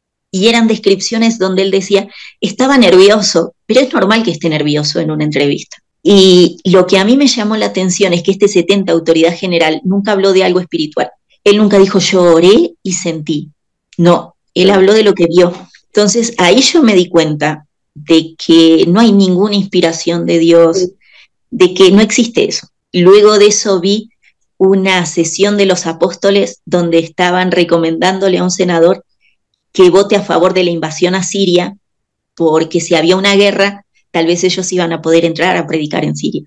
Y eran descripciones donde él decía, estaba nervioso, pero es normal que esté nervioso en una entrevista. Y lo que a mí me llamó la atención es que este setenta, autoridad general, nunca habló de algo espiritual. Él nunca dijo, yo oré y sentí. No, él habló de lo que vio. Entonces ahí yo me di cuenta de que no hay ninguna inspiración de Dios, de que no existe eso. Luego de eso vi una sesión de los apóstoles donde estaban recomendándole a un senador que vote a favor de la invasión a Siria, porque si había una guerra, tal vez ellos iban a poder entrar a predicar en Siria.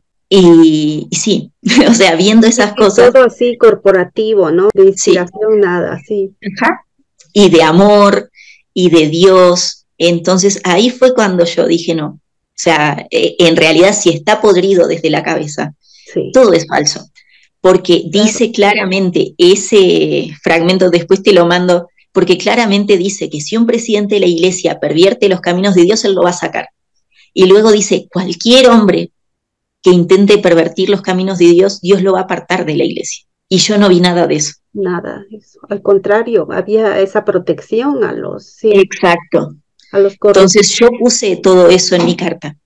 Y, y sí, o sea, viendo esas y cosas. Todo así corporativo, ¿no? De inspiración, sí. Nada, sí. Ajá. Y de amor, y de Dios. Entonces ahí fue cuando yo dije, no, o sea, eh, en realidad si está podrido desde la cabeza, sí. todo es falso. Porque dice claro. claramente ese fragmento, después te lo mando, porque claramente dice que si un presidente de la iglesia pervierte los caminos de Dios, él lo va a sacar. Y luego dice, cualquier hombre que intente pervertir los caminos de Dios, Dios lo va a apartar de la iglesia. Y yo no vi nada de eso. Nada, eso. Al contrario, había esa protección a los... Sí, exacto. A los Entonces yo puse todo eso en mi carta.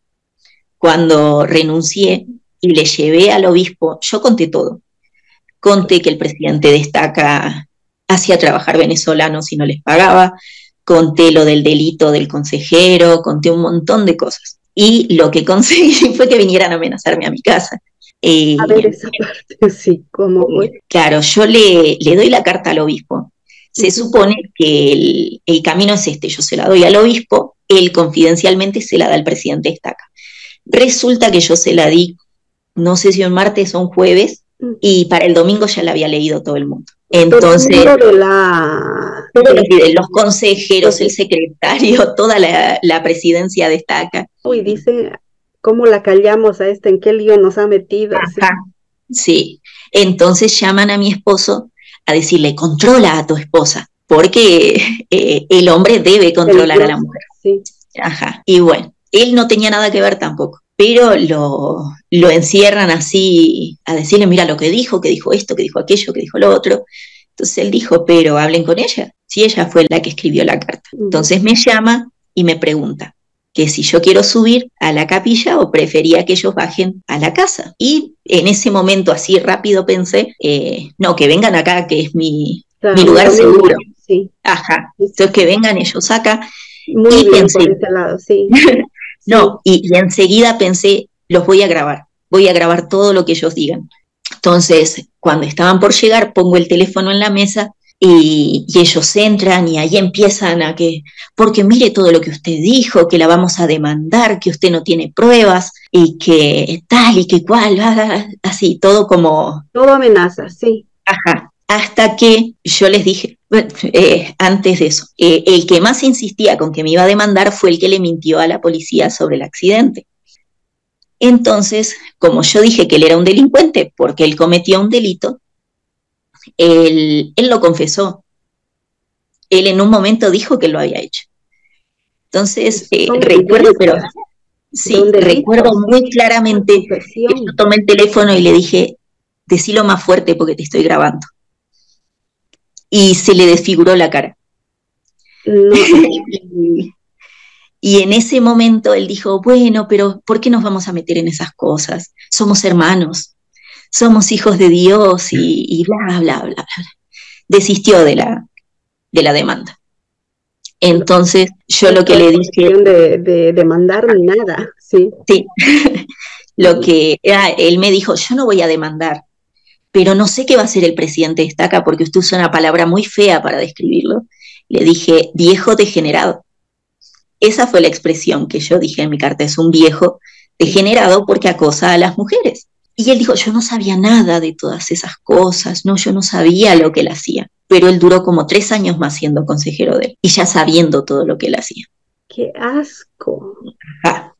Cuando renuncié y le llevé al obispo, yo conté todo. Conté que el presidente de Estaca hacía trabajar venezolanos y no les pagaba, conté lo del delito del consejero, conté un montón de cosas. Y lo que conseguí fue que vinieran a amenazarme a mi casa. Eh, a ver esa parte, sí, ¿cómo fue? Claro, yo le, le doy la carta al obispo. Se uh-huh. supone que el, el camino es este, yo se la doy al obispo, él confidencialmente se la da al presidente de Estaca. Resulta que yo se la di, no sé si un martes o un jueves, y para el domingo ya la había leído todo el mundo. Entonces, todo de la... de los consejeros, sí. el secretario, toda la, la presidencia de Estaca. Uy, dice, ¿cómo la callamos a esta? ¿En qué lío nos ha metido? Ajá, sí. sí. Entonces llaman a mi esposo a decirle, controla a tu esposa, porque eh, el hombre debe controlar a la mujer. Sí. Ajá. Y bueno, él no tenía nada que ver tampoco, pero lo, lo encierran así a decirle, mira lo que dijo, que dijo esto, que dijo aquello, que dijo lo otro. Entonces él dijo, pero hablen con ella, si ella fue la que escribió la carta. Entonces me llama y me pregunta que si yo quiero subir a la capilla o prefería que ellos bajen a la casa. Y en ese momento así rápido pensé, eh, no, que vengan acá, que es mi, claro, mi lugar seguro. Sí. Ajá, entonces que vengan ellos acá. Muy y bien pensé, por ese lado, sí. no, sí. Y, y enseguida pensé, los voy a grabar, voy a grabar todo lo que ellos digan. Entonces, cuando estaban por llegar, pongo el teléfono en la mesa y, y ellos entran y ahí empiezan a que, porque mire todo lo que usted dijo, que la vamos a demandar, que usted no tiene pruebas y que tal y que cual, así, todo como... Todo amenaza, sí. Ajá, hasta que yo les dije, bueno, eh, antes de eso, eh, el que más insistía con que me iba a demandar fue el que le mintió a la policía sobre el accidente. Entonces, como yo dije que él era un delincuente porque él cometió un delito, él, él lo confesó. Él en un momento dijo que lo había hecho. Entonces, eh, recuerdo, pero sí, recuerdo muy claramente que yo tomé el teléfono y le dije, decilo más fuerte porque te estoy grabando. Y se le desfiguró la cara. No. y, y en ese momento él dijo, bueno, pero ¿por qué nos vamos a meter en esas cosas? Somos hermanos, somos hijos de Dios y, y bla, bla, bla, bla. Desistió de la, de la demanda. Entonces, yo lo que le dije... De, de demandar ni nada, sí. Sí, lo que era, él me dijo, yo no voy a demandar, pero no sé qué va a hacer el presidente Estaca porque usted usa una palabra muy fea para describirlo. Le dije, viejo degenerado. Esa fue la expresión que yo dije en mi carta, es un viejo degenerado porque acosa a las mujeres. Y él dijo, yo no sabía nada de todas esas cosas, no, yo no sabía lo que él hacía. Pero él duró como tres años más siendo consejero de él y ya sabiendo todo lo que él hacía. ¡Qué asco! Ajá.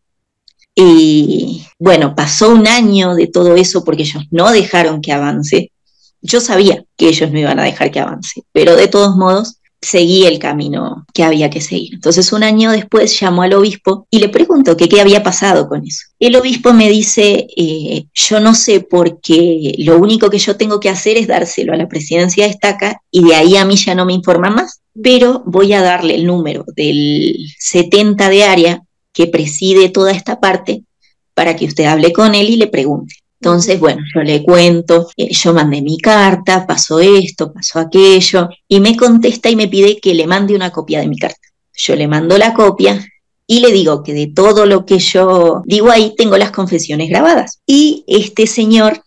Y bueno, pasó un año de todo eso porque ellos no dejaron que avance. Yo sabía que ellos no iban a dejar que avance, pero de todos modos seguí el camino que había que seguir. Entonces un año después llamó al obispo y le preguntó que qué había pasado con eso. El obispo me dice, eh, yo no sé porque lo único que yo tengo que hacer es dárselo a la presidencia de Estaca y de ahí a mí ya no me informa más, pero voy a darle el número del setenta de área que preside toda esta parte para que usted hable con él y le pregunte. Entonces, bueno, yo le cuento, eh, yo mandé mi carta, pasó esto, pasó aquello, y me contesta y me pide que le mande una copia de mi carta. Yo le mando la copia y le digo que de todo lo que yo digo ahí tengo las confesiones grabadas. Y este señor,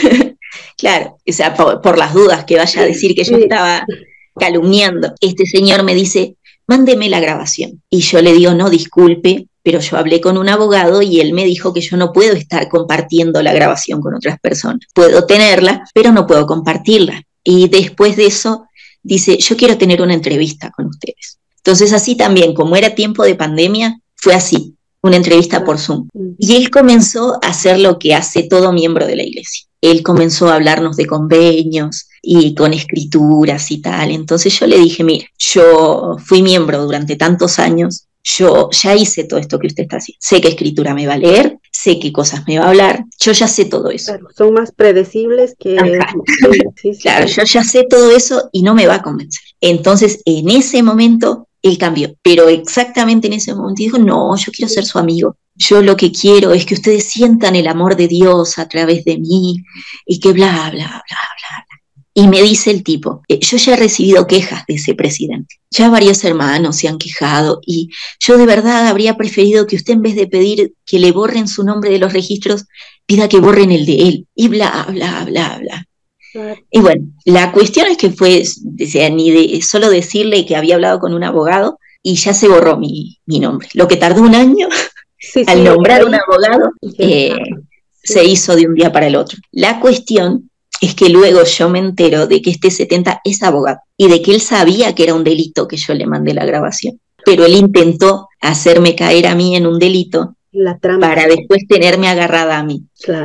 claro, o sea, por, por las dudas que vaya a decir que yo estaba calumniando, este señor me dice, mándeme la grabación. Y yo le digo, no, disculpe, pero yo hablé con un abogado y él me dijo que yo no puedo estar compartiendo la grabación con otras personas. Puedo tenerla, pero no puedo compartirla. Y después de eso, dice, yo quiero tener una entrevista con ustedes. Entonces así también, como era tiempo de pandemia, fue así, una entrevista por Zoom. Y él comenzó a hacer lo que hace todo miembro de la iglesia. Él comenzó a hablarnos de convenios y con escrituras y tal. Entonces yo le dije, mire, yo fui miembro durante tantos años, yo ya hice todo esto que usted está haciendo. Sé qué escritura me va a leer, sé qué cosas me va a hablar, yo ya sé todo eso. Claro, son más predecibles que... Sí, sí, sí, claro, sí. yo ya sé todo eso y no me va a convencer. Entonces, en ese momento, él cambió. Pero exactamente en ese momento dijo, no, yo quiero ser su amigo. Yo lo que quiero es que ustedes sientan el amor de Dios a través de mí y que bla, bla, bla, bla, bla. Y me dice el tipo, eh, yo ya he recibido quejas de ese presidente. Ya varios hermanos se han quejado y yo de verdad habría preferido que usted en vez de pedir que le borren su nombre de los registros, pida que borren el de él. Y bla, bla, bla, bla. Claro. Y bueno, la cuestión es que fue, o sea, ni de solo decirle que había hablado con un abogado y ya se borró mi, mi nombre. Lo que tardó un año sí, al sí, nombrar ahí, un abogado, eh, sí. se hizo de un día para el otro. La cuestión es que luego yo me entero de que este setenta es abogado y de que él sabía que era un delito que yo le mandé la grabación, pero él intentó hacerme caer a mí en un delito la trampa para después tenerme agarrada a mí. Claro.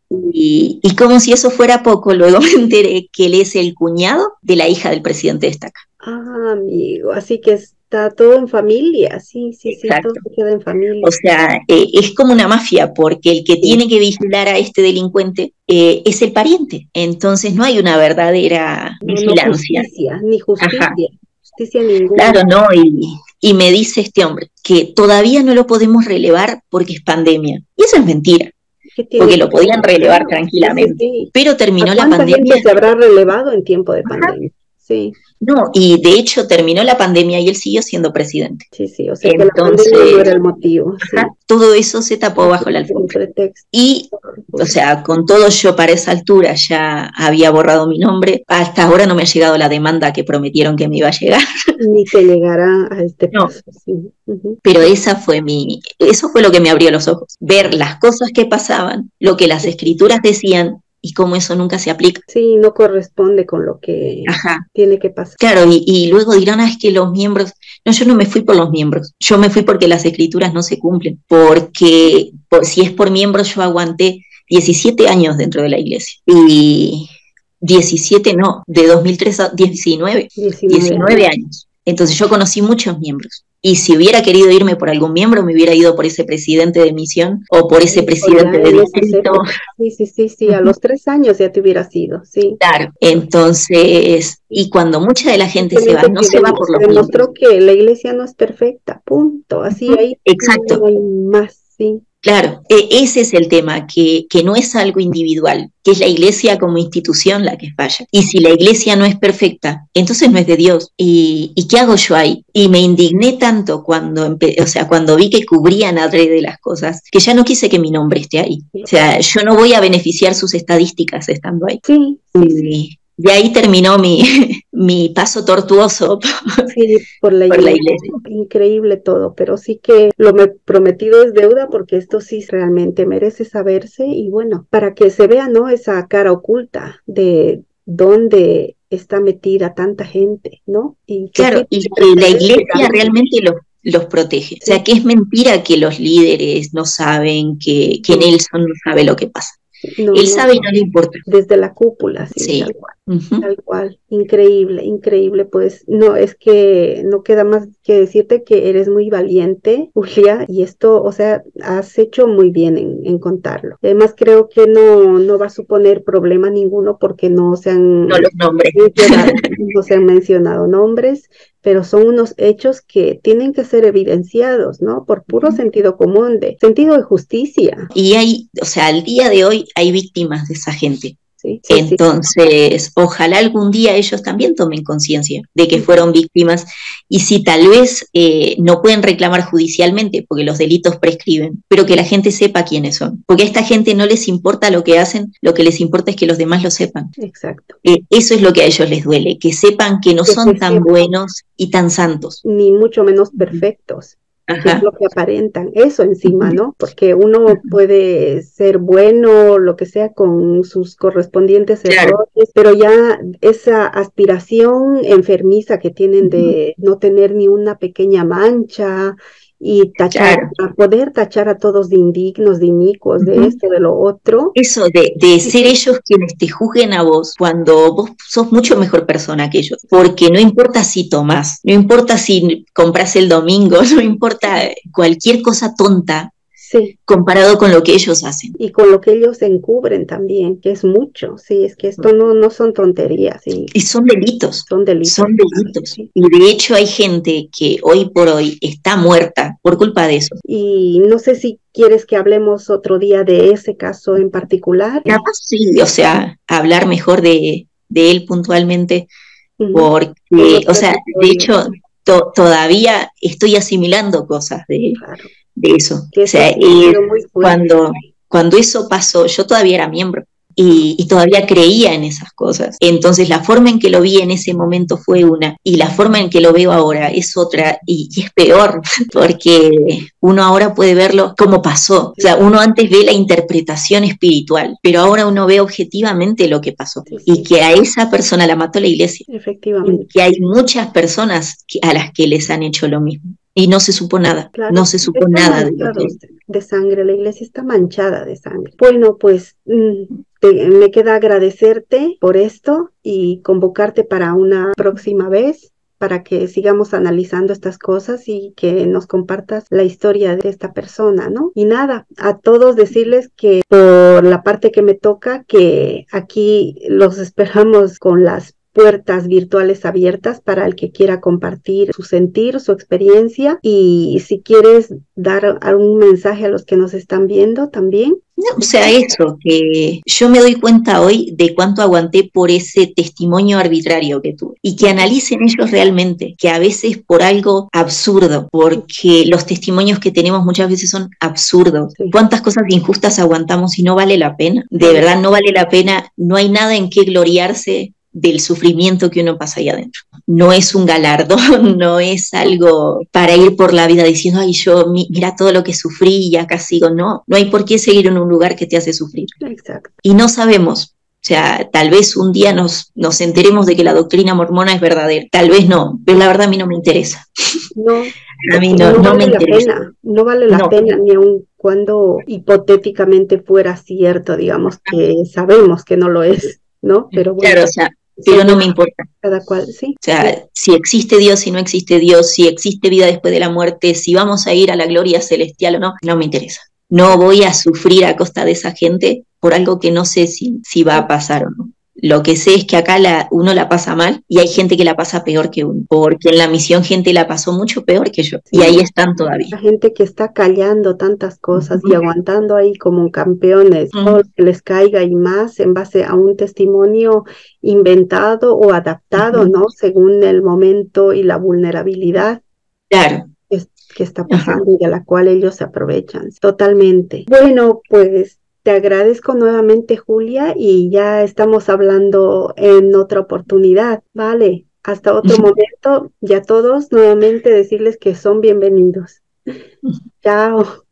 Y, y como si eso fuera poco, luego me enteré que él es el cuñado de la hija del presidente de Estaca. Ah, amigo, así que está todo en familia, sí, sí, sí, todo Exacto. se queda en familia. O sea, eh, es como una mafia, porque el que Sí. tiene que vigilar a este delincuente eh, es el pariente. Entonces no hay una verdadera No, no vigilancia. justicia, ni Ajá. justicia, justicia ninguna. Claro, no, y, y me dice este hombre que todavía no lo podemos relevar porque es pandemia. Y eso es mentira, ¿Qué tiene porque que lo podían ver? relevar Claro, sí, sí, tranquilamente. sí. Pero ¿A terminó la cuánta pandemia. gente se habrá relevado en tiempo de Ajá. pandemia? Sí, No, y de hecho terminó la pandemia y él siguió siendo presidente. sí, sí, o sea que la pandemia no Entonces, era el motivo, sí, ajá, todo eso se tapó bajo la como alfombra. pretexto. Y, o sea, con todo yo para esa altura ya había borrado mi nombre. Hasta ahora no me ha llegado la demanda que prometieron que me iba a llegar. Ni te llegará a este No, paso, sí. Ujú. pero esa fue mi, eso fue lo que me abrió los ojos. Ver las cosas que pasaban, lo que las escrituras decían y cómo eso nunca se aplica. Sí, no corresponde con lo que Ajá. tiene que pasar. Claro, y, y luego dirán, ah, es que los miembros, no, yo no me fui por los miembros, yo me fui porque las escrituras no se cumplen, porque por, si es por miembros yo aguanté diecisiete años dentro de la iglesia, y diecisiete no, de dos mil tres a diecinueve, diecinueve diecinueve años. Entonces yo conocí muchos miembros. Y si hubiera querido irme por algún miembro, me hubiera ido por ese presidente de misión o por ese Sí, o presidente ya de en esas distrito. épocas. Sí, sí, sí, sí, a los tres años ya te hubieras ido, sí. Claro, entonces, y cuando mucha de la gente se va, Simplemente no que se va dem- por se los miembros. demostró que la iglesia no es perfecta, punto. Así Ujú, ahí exacto, no hay más, sí. claro, e- ese es el tema, que, que no es algo individual, que es la iglesia como institución la que falla. Y si la iglesia no es perfecta, entonces no es de Dios. ¿Y, y qué hago yo ahí? Y me indigné tanto cuando, empe- o sea, cuando vi que cubrían adrede las cosas, que ya no quise que mi nombre esté ahí. O sea, yo no voy a beneficiar sus estadísticas estando ahí. Sí, sí, sí, Y, y ahí terminó mi, mi paso tortuoso sí, por la por la iglesia. iglesia. Increíble todo, pero sí que lo me prometido es deuda porque esto sí realmente merece saberse y bueno, para que se vea, ¿no? Esa cara oculta de dónde está metida tanta gente, ¿no? Y que Claro, sí y tiene que la precedentes iglesia también. realmente los, los protege. O sea, Sí, que es mentira que los líderes no saben, que, que no, Nelson no sabe lo que pasa. no, Él no, sabe y no le importa. desde la cúpula, sí, Sí. tal cual. Ujú. Tal cual, increíble, increíble, pues no, es que no queda más que decirte que eres muy valiente, Julia, y esto, o sea, has hecho muy bien en, en contarlo. Además, creo que no, no va a suponer problema ninguno porque no se No han los nombres. mencionado, no se han mencionado nombres, pero son unos hechos que tienen que ser evidenciados, ¿no? Por puro sentido común, de sentido de justicia, Y hay, o sea, al día de hoy hay víctimas de esa gente. sí, sí, sí. Entonces, ojalá algún día ellos también tomen conciencia de que Ujú. fueron víctimas y si tal vez eh, no pueden reclamar judicialmente porque los delitos prescriben, pero que la gente sepa quiénes son. Porque a esta gente no les importa lo que hacen, lo que les importa es que los demás lo sepan. Exacto. Eh, eso es lo que a ellos les duele, que sepan que no Que son se tan sepa, buenos y tan santos. ni mucho menos perfectos, que es Ajá. lo que aparentan, eso encima, ¿no? Porque uno puede ser bueno, lo que sea, con sus correspondientes Claro. errores, pero ya esa aspiración enfermiza que tienen de no tener ni una pequeña mancha y tachar, Claro. a poder tachar a todos de indignos, de inicuos, de esto, de lo otro. Eso de, de ser ellos quienes te juzguen a vos cuando vos sos mucho mejor persona que ellos, porque no importa si tomás, no importa si compras el domingo, no importa cualquier cosa tonta Sí, comparado con lo que ellos hacen. y con lo que ellos encubren también, que es mucho, sí, es que esto no, no son tonterías, sí, Y son delitos, son delitos, son claro, delitos. sí. Y de hecho hay gente que hoy por hoy está muerta por culpa de eso. Y no sé si quieres que hablemos otro día de ese caso en particular. Capaz sí, o sea, hablar mejor de, de él puntualmente, Ujú. En porque, o otro sea, de episodio, hecho, to- todavía estoy asimilando cosas de, claro, de eso. que O esto sea, sí ha eh, sido muy fuerte. cuando, cuando eso pasó, yo todavía era miembro y, y todavía creía en esas cosas. Entonces, la forma en que lo vi en ese momento fue una, y la forma en que lo veo ahora es otra, y, y es peor, porque uno ahora puede verlo como pasó. O sea, uno antes ve la interpretación espiritual, pero ahora uno ve objetivamente lo que pasó, Sí, y sí, que a esa persona la mató la iglesia, y efectivamente. que hay muchas personas que- a las que les han hecho lo mismo. y no se supo nada, Claro, no se supo están nada de lo que... manchados de sangre, la iglesia está manchada de sangre. Bueno, pues mm, te- me queda agradecerte por esto y convocarte para una próxima vez para que sigamos analizando estas cosas y que nos compartas la historia de esta persona, ¿no? Y nada, a todos decirles que por la parte que me toca, que aquí los esperamos con las puertas virtuales abiertas para el que quiera compartir su sentir, su experiencia, y si quieres dar algún mensaje a los que nos están viendo también. No, o sea, eso, que yo me doy cuenta hoy de cuánto aguanté por ese testimonio arbitrario que tuve. Y que analicen ellos realmente, que a veces por algo absurdo, porque los testimonios que tenemos muchas veces son absurdos. Sí. ¿Cuántas cosas injustas aguantamos y no vale la pena? De verdad no vale la pena, no hay nada en qué gloriarse del sufrimiento que uno pasa ahí adentro. No es un galardón, no es algo para ir por la vida diciendo, ay, yo, mi, mira todo lo que sufrí y acá sigo. No, no hay por qué seguir en un lugar que te hace sufrir. Exacto. Y no sabemos, o sea, tal vez un día nos, nos enteremos de que la doctrina mormona es verdadera, tal vez no, pero la verdad a mí no me interesa. No, a mí no, no, no vale me la interesa. pena, no vale la No. pena ni aun cuando hipotéticamente fuera cierto, digamos que sabemos que no lo es, ¿no? Pero bueno, Claro, o sea, pero no me importa. cada cual, sí. O sea, si existe Dios, si no existe Dios, si existe vida después de la muerte, si vamos a ir a la gloria celestial o no, no me interesa. No voy a sufrir a costa de esa gente por algo que no sé si, si va a pasar o no. Lo que sé es que acá la, uno la pasa mal y hay gente que la pasa peor que uno, porque en la misión gente la pasó mucho peor que yo, Sí, y ahí están todavía. La gente que está callando tantas cosas y Ujú. aguantando ahí como campeones, Ujú. todo lo que les caiga y más en base a un testimonio inventado o adaptado, Ujú. ¿no? Según el momento y la vulnerabilidad Claro. que, que está Ajá. pasando y de la cual ellos se aprovechan totalmente. Bueno, pues te agradezco nuevamente, Julia, y ya estamos hablando en otra oportunidad, ¿vale? Hasta otro momento, y a todos nuevamente decirles que son bienvenidos. Chao.